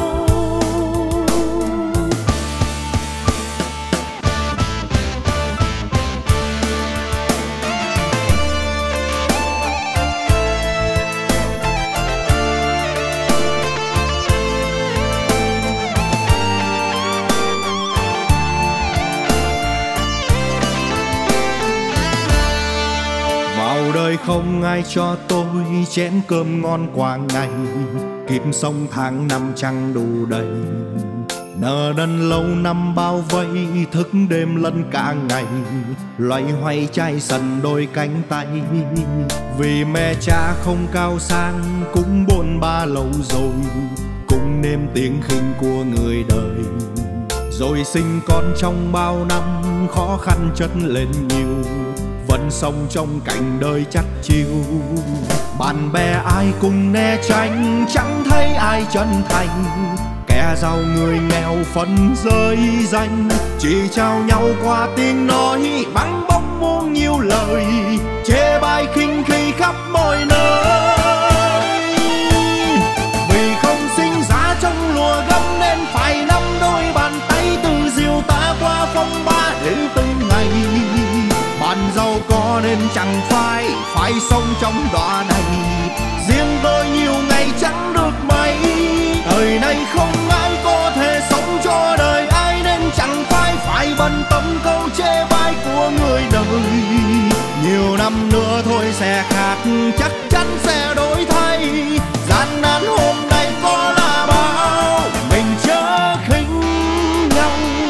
đời không ai cho tôi chén cơm ngon qua ngày, kịp sống tháng năm chẳng đủ đầy. Nợ nần lâu năm bao vây, thức đêm lẫn cả ngày, loay hoay chai sần đôi cánh tay. Vì mẹ cha không cao sang, cũng bôn ba lâu rồi, cũng nếm tiếng khinh của người đời. Rồi sinh con trong bao năm, khó khăn chất lên nhiều, vẫn sống trong cảnh đời chắt chiu. Bạn bè ai cùng né tránh, chẳng thấy ai chân thành. Kẻ giàu người nghèo phân rơi danh, chỉ trao nhau qua tiếng nói, bắn bóng muôn nhiều lời, chê bai khinh khi khắp mọi nơi. Vì không sinh ra trong lùa gấm nên phải nắm đôi bàn tay, từ diều ta qua phong ba đến từng ngày. Bạn giàu có nên chẳng phải phải sống trong đọa này, riêng tôi nhiều ngày chẳng được mấy. Đời này không ai có thể sống cho đời ai, nên chẳng phải phải bận tâm câu chê bai của người đời. Nhiều năm nữa thôi sẽ khác, chắc chắn sẽ đổi thay. Gian nan hôm nay có là bao, mình chớ khinh nhau.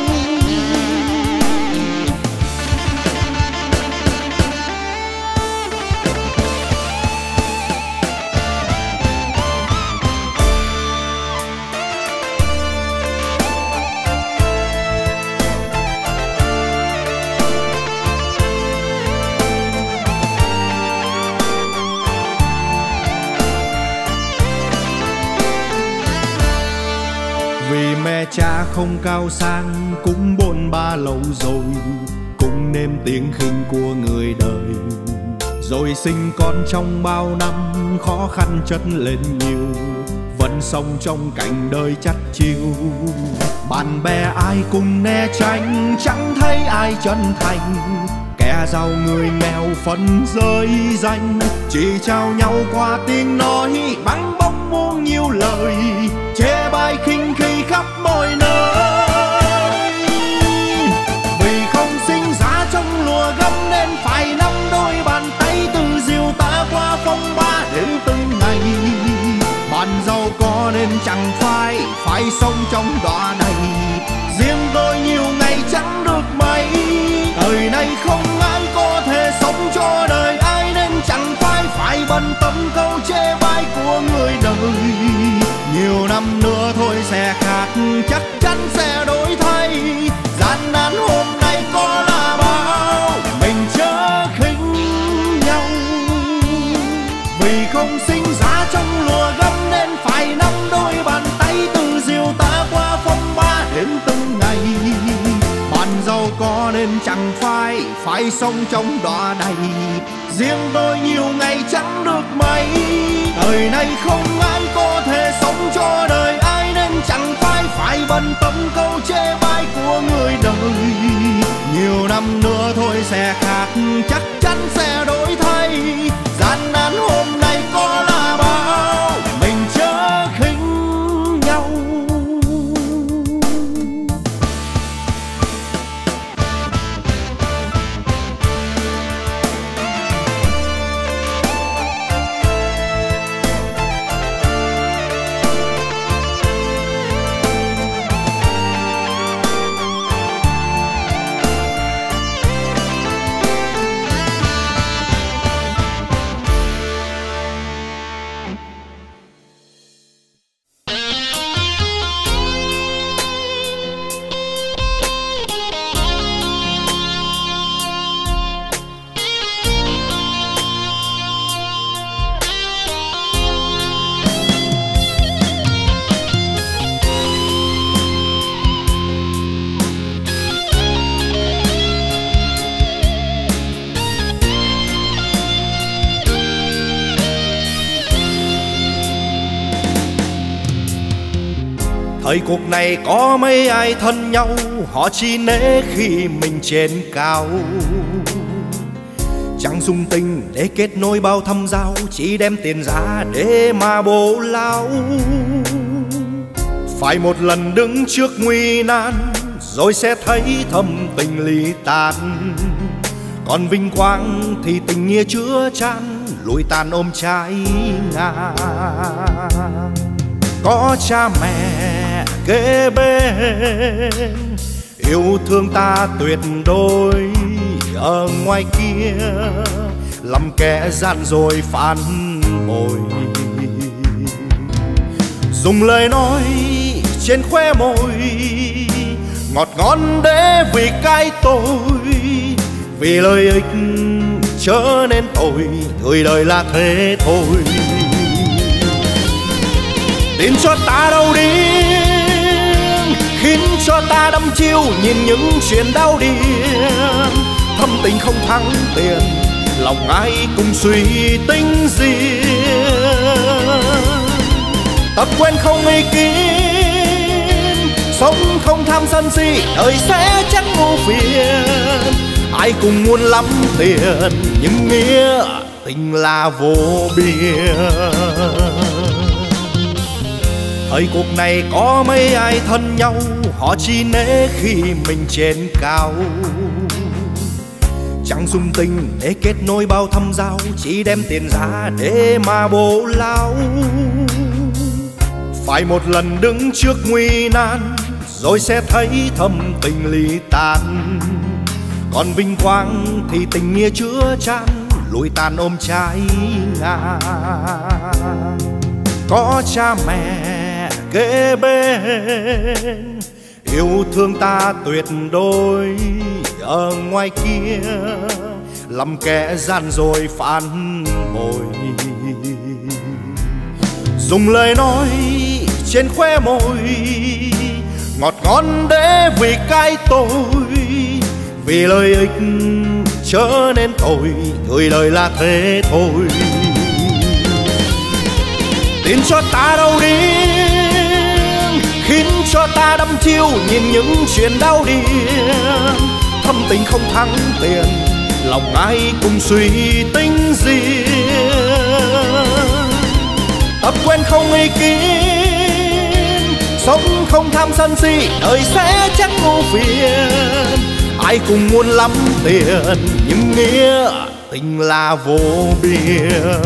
Vì mẹ cha không cao sang, cũng bôn ba lâu rồi, cũng nếm tiếng khinh của người đời. Rồi sinh con trong bao năm, khó khăn chất lên nhiều, vẫn sống trong cảnh đời chắt chiu. Bạn bè ai cùng né tránh, chẳng thấy ai chân thành. Kẻ giàu người nghèo phân rơi danh, chỉ trao nhau qua tiếng nói, bắn bóng muôn nhiều lời, chê bai khinh khi khắp mọi nơi. Vì không sinh ra trong lùa gấm nên phải phải sống trong đọa đầy. Riêng tôi nhiều ngày chẳng được mấy, đời này không ai có thể sống cho đời ai, nên chẳng phải phải bận tâm câu chê bai của người đời. Nhiều năm nữa thôi sẽ khác, chắc chắn sẽ đổi thay. Gian nan hôm nay có là bao, mình chớ khinh nhau. Vì không sinh ra trong lùa gấm nên phải nắm đôi bàn tay, từ diều ta qua phong ba đến từng ngày. Bạn giàu có nên chẳng phải phải sống trong đọa đầy. Riêng tôi nhiều ngày chẳng được mấy, đời này không ai có thể sống cho đời ai, nên chẳng phải phải bận tâm câu chê bai của người đời. Nhiều năm nữa thôi sẽ khác, chắc chắn sẽ đổi thay. Gian nan hôm nay có là bao, mình chớ khinh nhau. Thời cuộc này có mấy ai thân nhau, họ chỉ nể khi mình trên cao. Chẳng dung tình để kết nối bao thâm giao, chỉ đem tiền ra để mà bố lao. Phải một lần đứng trước nguy nan, rồi sẽ thấy thâm tình ly tan. Còn vinh quang thì tình nghĩa chứa chan, lụi tàn ôm trái ngang. Có cha mẹ kế bên, yêu thương ta tuyệt đối. Ở ngoài kia làm kẻ gian rồi phản bội, dùng lời nói trên khóe môi ngọt ngon để vì cái tôi. Vì lợi ích trở nên tội, người đời là thế thôi. Tin cho ta đâu điên, khiến cho ta đắm chiêu nhìn những chuyện đau điên. Thâm tình không thắng tiền, lòng ai cùng suy tính riêng. Tập quen không ý kiến, sống không tham sân si, đời sẽ chẳng ngu phiền. Ai cùng muốn lắm tiền, nhưng nghĩa tình là vô biên. Thời cuộc này có mấy ai thân nhau, họ chỉ nể khi mình trên cao. Chẳng dung tình để kết nối bao thâm giao, chỉ đem tiền ra để mà bố lao. Phải một lần đứng trước nguy nan, rồi sẽ thấy thâm tình ly tan. Còn vinh quang thì tình nghĩa chứa chan, lụi tàn ôm trái ngang. Có cha mẹ kế bên, yêu thương ta tuyệt đối. Ở ngoài kia làm kẻ gian rồi phản bội, dùng lời nói trên khóe môi ngọt ngon để vì cái tôi. Vì lợi ích trở nên tội, người đời là thế thôi. Tin cho ta đâu điên, khiến cho ta đắm chiêu nhìn những chuyện đau điên. Thâm tình không thắng tiền, lòng ai cùng suy tính riêng. Tập quen không ý kiến, sống không tham sân si, đời sẽ chẳng ngu phiền. Ai cùng muốn lắm tiền, nhưng nghĩa tình là vô biên.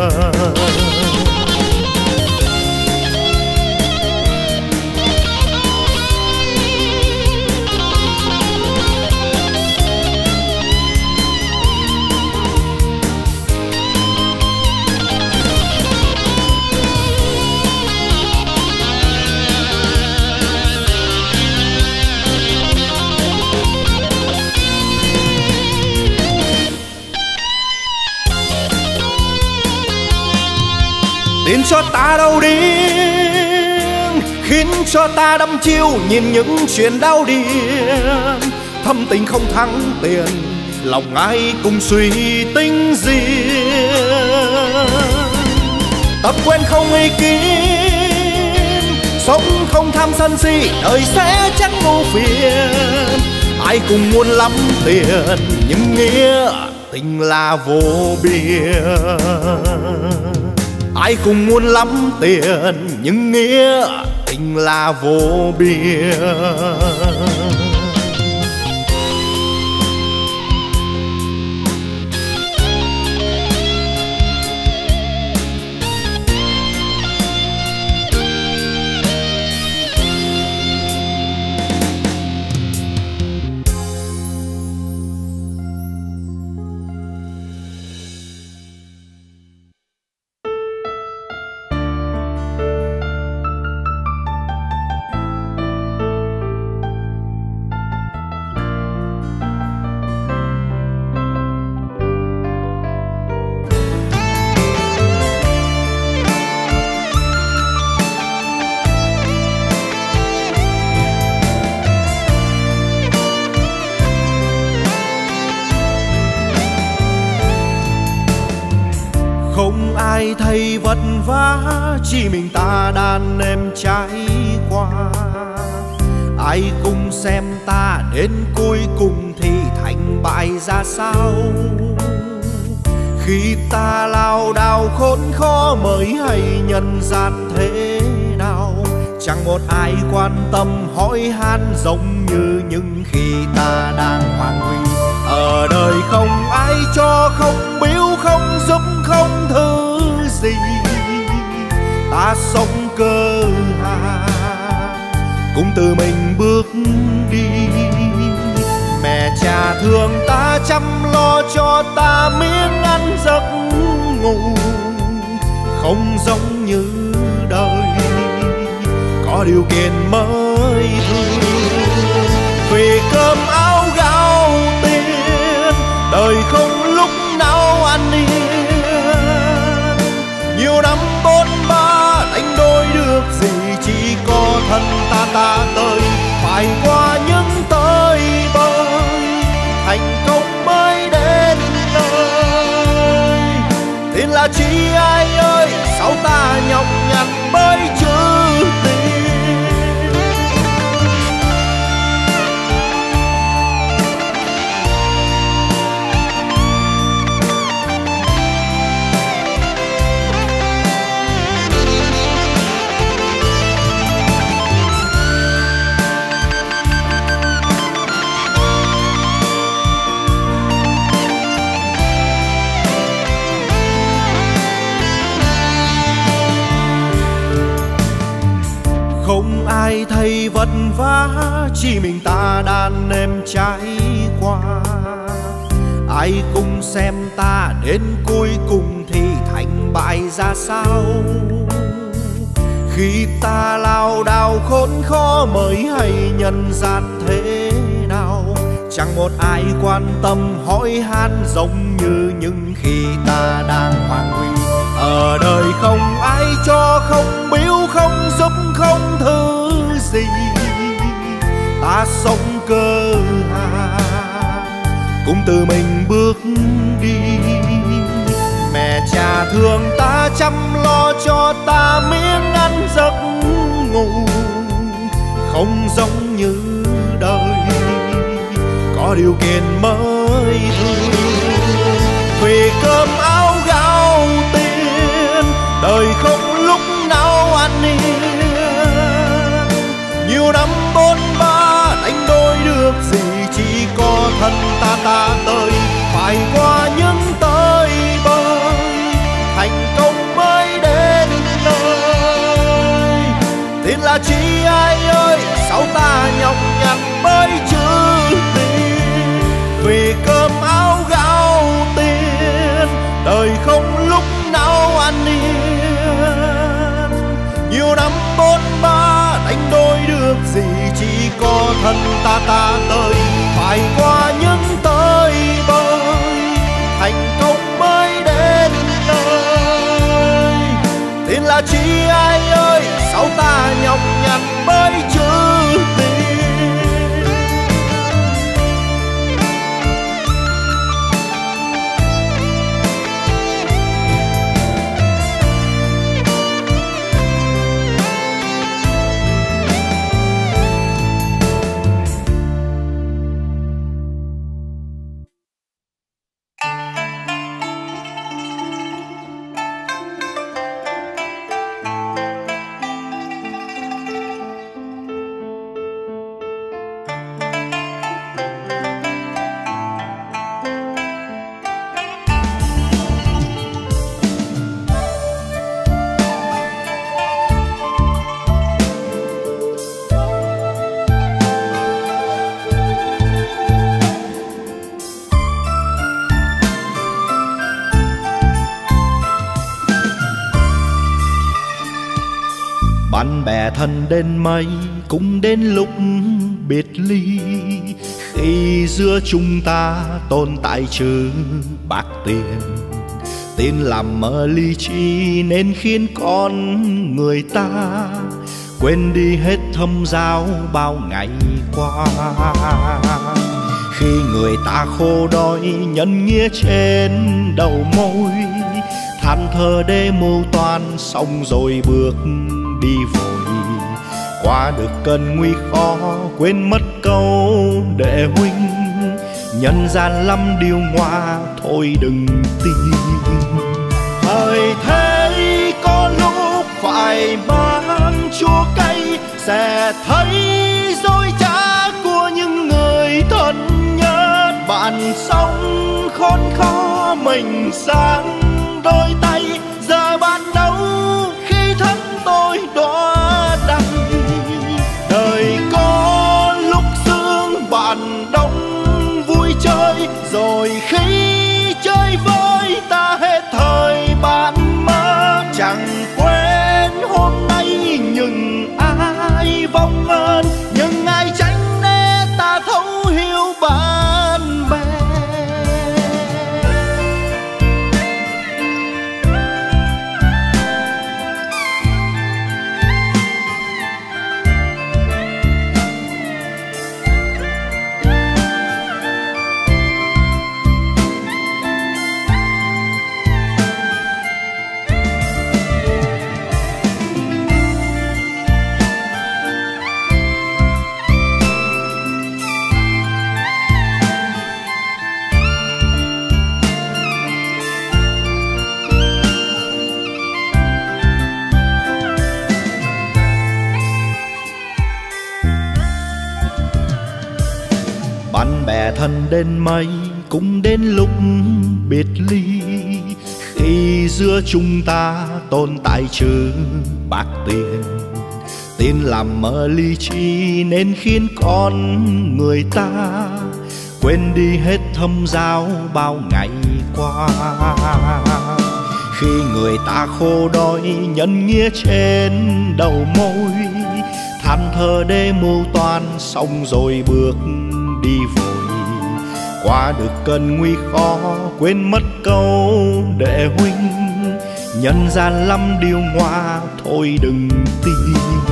Tiền cho ta đâu điên, khiến cho ta đăm chiêu nhìn những chuyện đau điên. Thâm tình không thắng tiền, lòng ai cùng suy tính riêng. Tập quen không ý kiến, sống không tham sân si, đời sẽ chẳng ngu phiền. Ai cùng muốn lắm tiền, nhưng nghĩa tình là vô biên. Ai cùng muốn lắm tiền, nhưng nghĩa tình là vô biên. Không ai thấy vất vả, chỉ mình ta đàn em trải qua. Ai cùng xem ta đến cuối cùng thì thành bại ra sao. Khi ta lao đao khốn khó mới hay nhân gian thế nào. Chẳng một ai quan tâm hỏi han giống như những khi ta đang hoàng huy. Ở đời không ai cho, không biếu, không giúp, không thứ gì. Ta sống cơ hàng, cũng tự mình bước đi. Mẹ cha thương ta, chăm lo cho ta miếng ăn giấc ngủ. Không giống như đời có điều kiện mới thương. Vì cơm áo gạo tiền, đời không lúc nào an yên. Nhiều năm bôn ba đánh đổi được gì, chỉ có thân ta ta tới. Phải qua những tới bơi, thành công mới đến nơi. Tiền là chi ai ơi, sao ta nhọc nhằn mới chữ tiền. Không ai thấy vất vả, chỉ mình ta đàn em trải qua. Ai cùng xem ta đến cuối cùng thì thành bại ra sao. Khi ta lao đao khốn khó mới hay nhân gian thế nào. Chẳng một ai quan tâm hỏi han giống như những khi ta đang hoàng huy. Ở đời không ai cho, không biếu, không giúp, không thứ gì. Ta sống cơ hàng, cũng tự mình bước đi. Mẹ cha thương ta, chăm lo cho ta miếng ăn giấc ngủ. Không giống như đời có điều kiện mới thương. Vì cơm áo gạo tiền, đời không lúc nào an yên. Nhiều năm bôn ba đánh đổi được gì, chỉ có thân ta ta tới. Phải qua những tới bơi, thành công mới đến nơi. Tiền là chi ai ơi, sao ta nhọc nhằn mới chữ tiền. Vì cơm áo gạo tiền, đời không lúc nào an yên. Nhiều năm bôn ba đánh đổi được gì, chỉ có thân ta ta tới. Phải qua những tới bơi, thành công mới đến nơi. Tiền thân đến mấy cũng đến lúc biệt ly, khi giữa chúng ta tồn tại trừ bạc tiền. Tin làm mờ ly chi nên khiến con người ta quên đi hết thâm giao bao ngày qua. Khi người ta khô đói nhân nghĩa trên đầu môi, than thở để mưu toan xong rồi bước đi vội. Qua được cơn nguy khó quên mất câu đệ huynh, nhân gian lắm điều ngoa thôi đừng tin. Thời thế có lúc phải mang chua cay, sẽ thấy dối trá của những người thân nhất. Bạn sống khốn khó mình sang đôi tay, giờ bạn đâu khi thân tôi đọa đày. Đời có lúc sương bạn đông vui chơi, rồi khi chơi với ta hết thời bạn mất. Chẳng quên hôm nay nhưng ai vong ơn, nhưng ai tránh để ta thấu hiểu bạn bè. Bạn bè thân đến mấy cũng đến lúc biệt ly, khi giữa chúng ta tồn tại trừ bạc tiền. Tin làm mờ ly chi nên khiến con người ta quên đi hết thâm giao bao ngày qua. Khi người ta khô đói nhân nghĩa trên đầu môi, than thở để mưu toan xong rồi bước đi vội. Qua được cơn nguy khó quên mất câu đệ huynh, nhân gian lắm điều ngoa thôi đừng tin.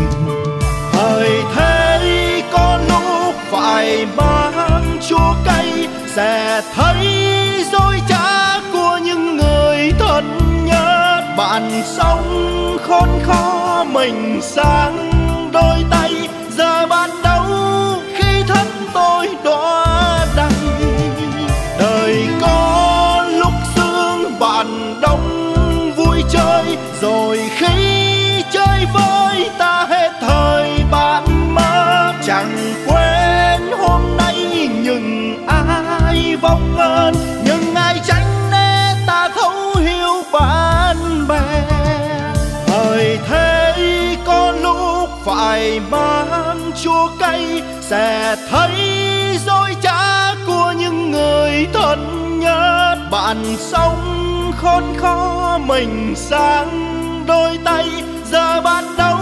Thời thế có lúc phải mang chua cay, sẽ thấy dối trá của những người thân nhất. Bạn sống khốn khó mình sang đôi tay, giờ bạn đâu khi thân tôi đọa đày. Đời có lúc sương bạn đông vui chơi, rồi khi chơi với ta hết thời bạn mất. Chẳng quên hôm nay nhưng ai vong ơn, nhưng ai tránh để ta thấu hiểu bạn bè. Thời thế có lúc phải mang chua cay, sẽ thấy dối trá của những người thân nhất. Bạn sống khốn khó mình sang đôi tay, giờ bạn đâu